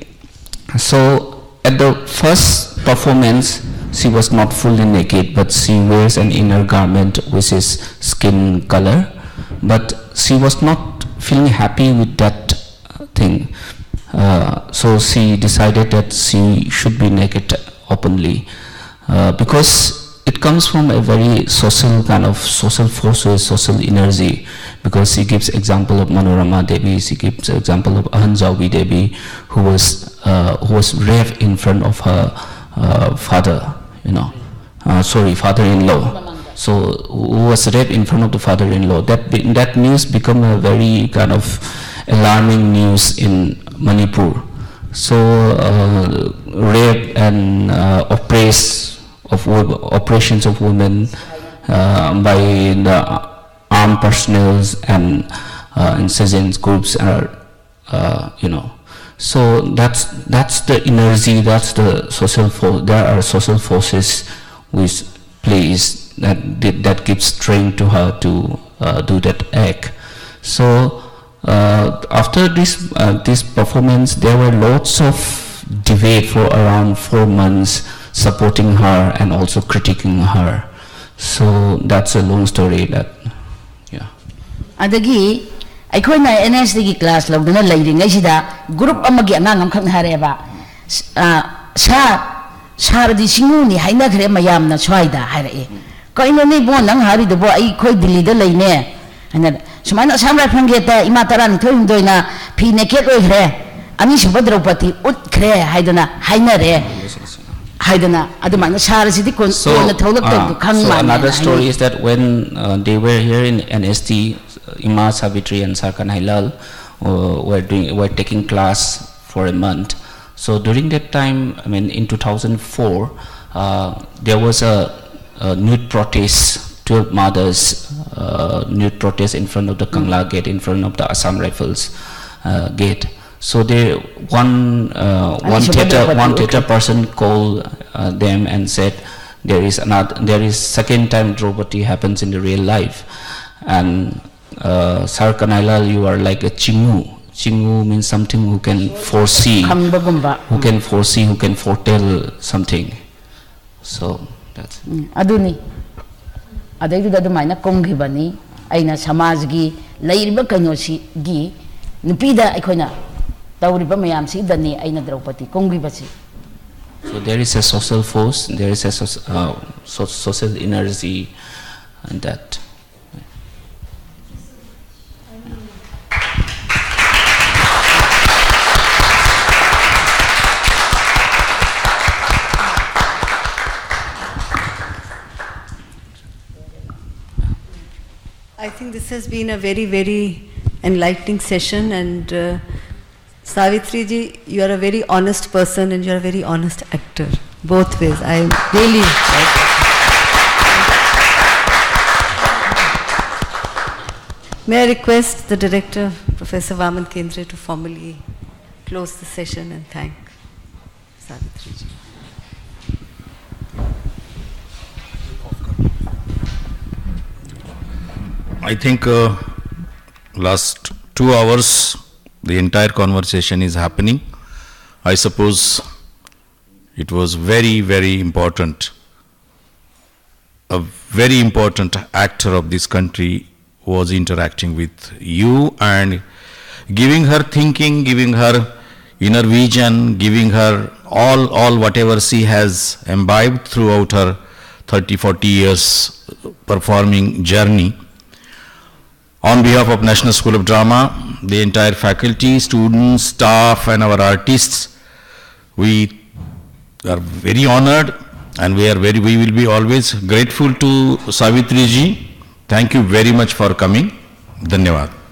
D: So at the first performance, she was not fully naked, but she wears an inner garment which is skin color. But she was not feeling happy with that thing. Uh, so she decided that she should be naked openly. Uh, because it comes from a very social kind of social forces, social energy. Because she gives example of Manorama Devi, she gives example of Ahanjawi Devi, who was uh, who was raped in front of her uh, father, you know, uh, sorry, father-in-law. So who was raped in front of the father-in-law. That that news become a very kind of alarming news in Manipur. So uh, rape and uh, oppress of oppressions of women uh, by the armed personnel and uh, insurgent groups are, uh, you know. So that's that's the energy. That's the social force. There are social forces which plays that that gives strength to her to uh, do that act. So uh, after this uh, this performance, there were lots of debate for around four months, supporting her and also critiquing her. So that's a long story. That yeah.
C: Adagi, I call my N S D class. Log na lady ngaysida group amagi angang amkhang hareba. Sa sa di singu ni haina kare mayam na swaida hare. Kau ini ni bon nang hari tu bo I kau Delhi dah lagi ne. Anda semana sampai panggil imataran tu yang doina pi neket oi kare. Ani sebab Draupadi ut kare haidana haina re. Haidana adu mana sahara sidi kon kon tholak tu kang
D: so
C: mana.
D: Another story is that when uh, they were here in N S T, Ima, Savitri and Sarkan Hailal uh, were doing were taking class for a month. So during that time, I mean in two thousand four, uh, there was a, a nude protest, twelve mothers uh, nude protest in front of the Kangla gate, in front of the Assam Rifles uh, gate. So they one uh, one theater one theater person called uh, them and said there is another there is second time Draupadi happens in the real life, and uh, Sarkanailal, you are like a chingu. Chingu means something who can foresee, who can foresee, who can foretell something. So that's.
C: Aduni. Adai tu dah tu mana kong gibani. Aina samaj gi lairba kanosi gi nupida ikona. So
D: there is a social force, there is a so, uh, so, social energy, and that.
E: I think this has been a very, very enlightening session, and uh, Savitri ji, you are a very honest person and you are a very honest actor. Both ways. I really like it. May I request the director, Professor Vaman Kendre, to formally close the session and thank Savitri ji.
B: I think uh, last two hours the entire conversation is happening. I suppose it was very, very important. A very important actor of this country was interacting with you, and giving her thinking, giving her inner vision, giving her all, all whatever she has imbibed throughout her thirty, forty years performing journey. On behalf of National School of Drama, the entire faculty, students, staff and our artists, we are very honored and we are very, we will be always grateful to Savitri ji. Thank you very much for coming. Dhanyavad.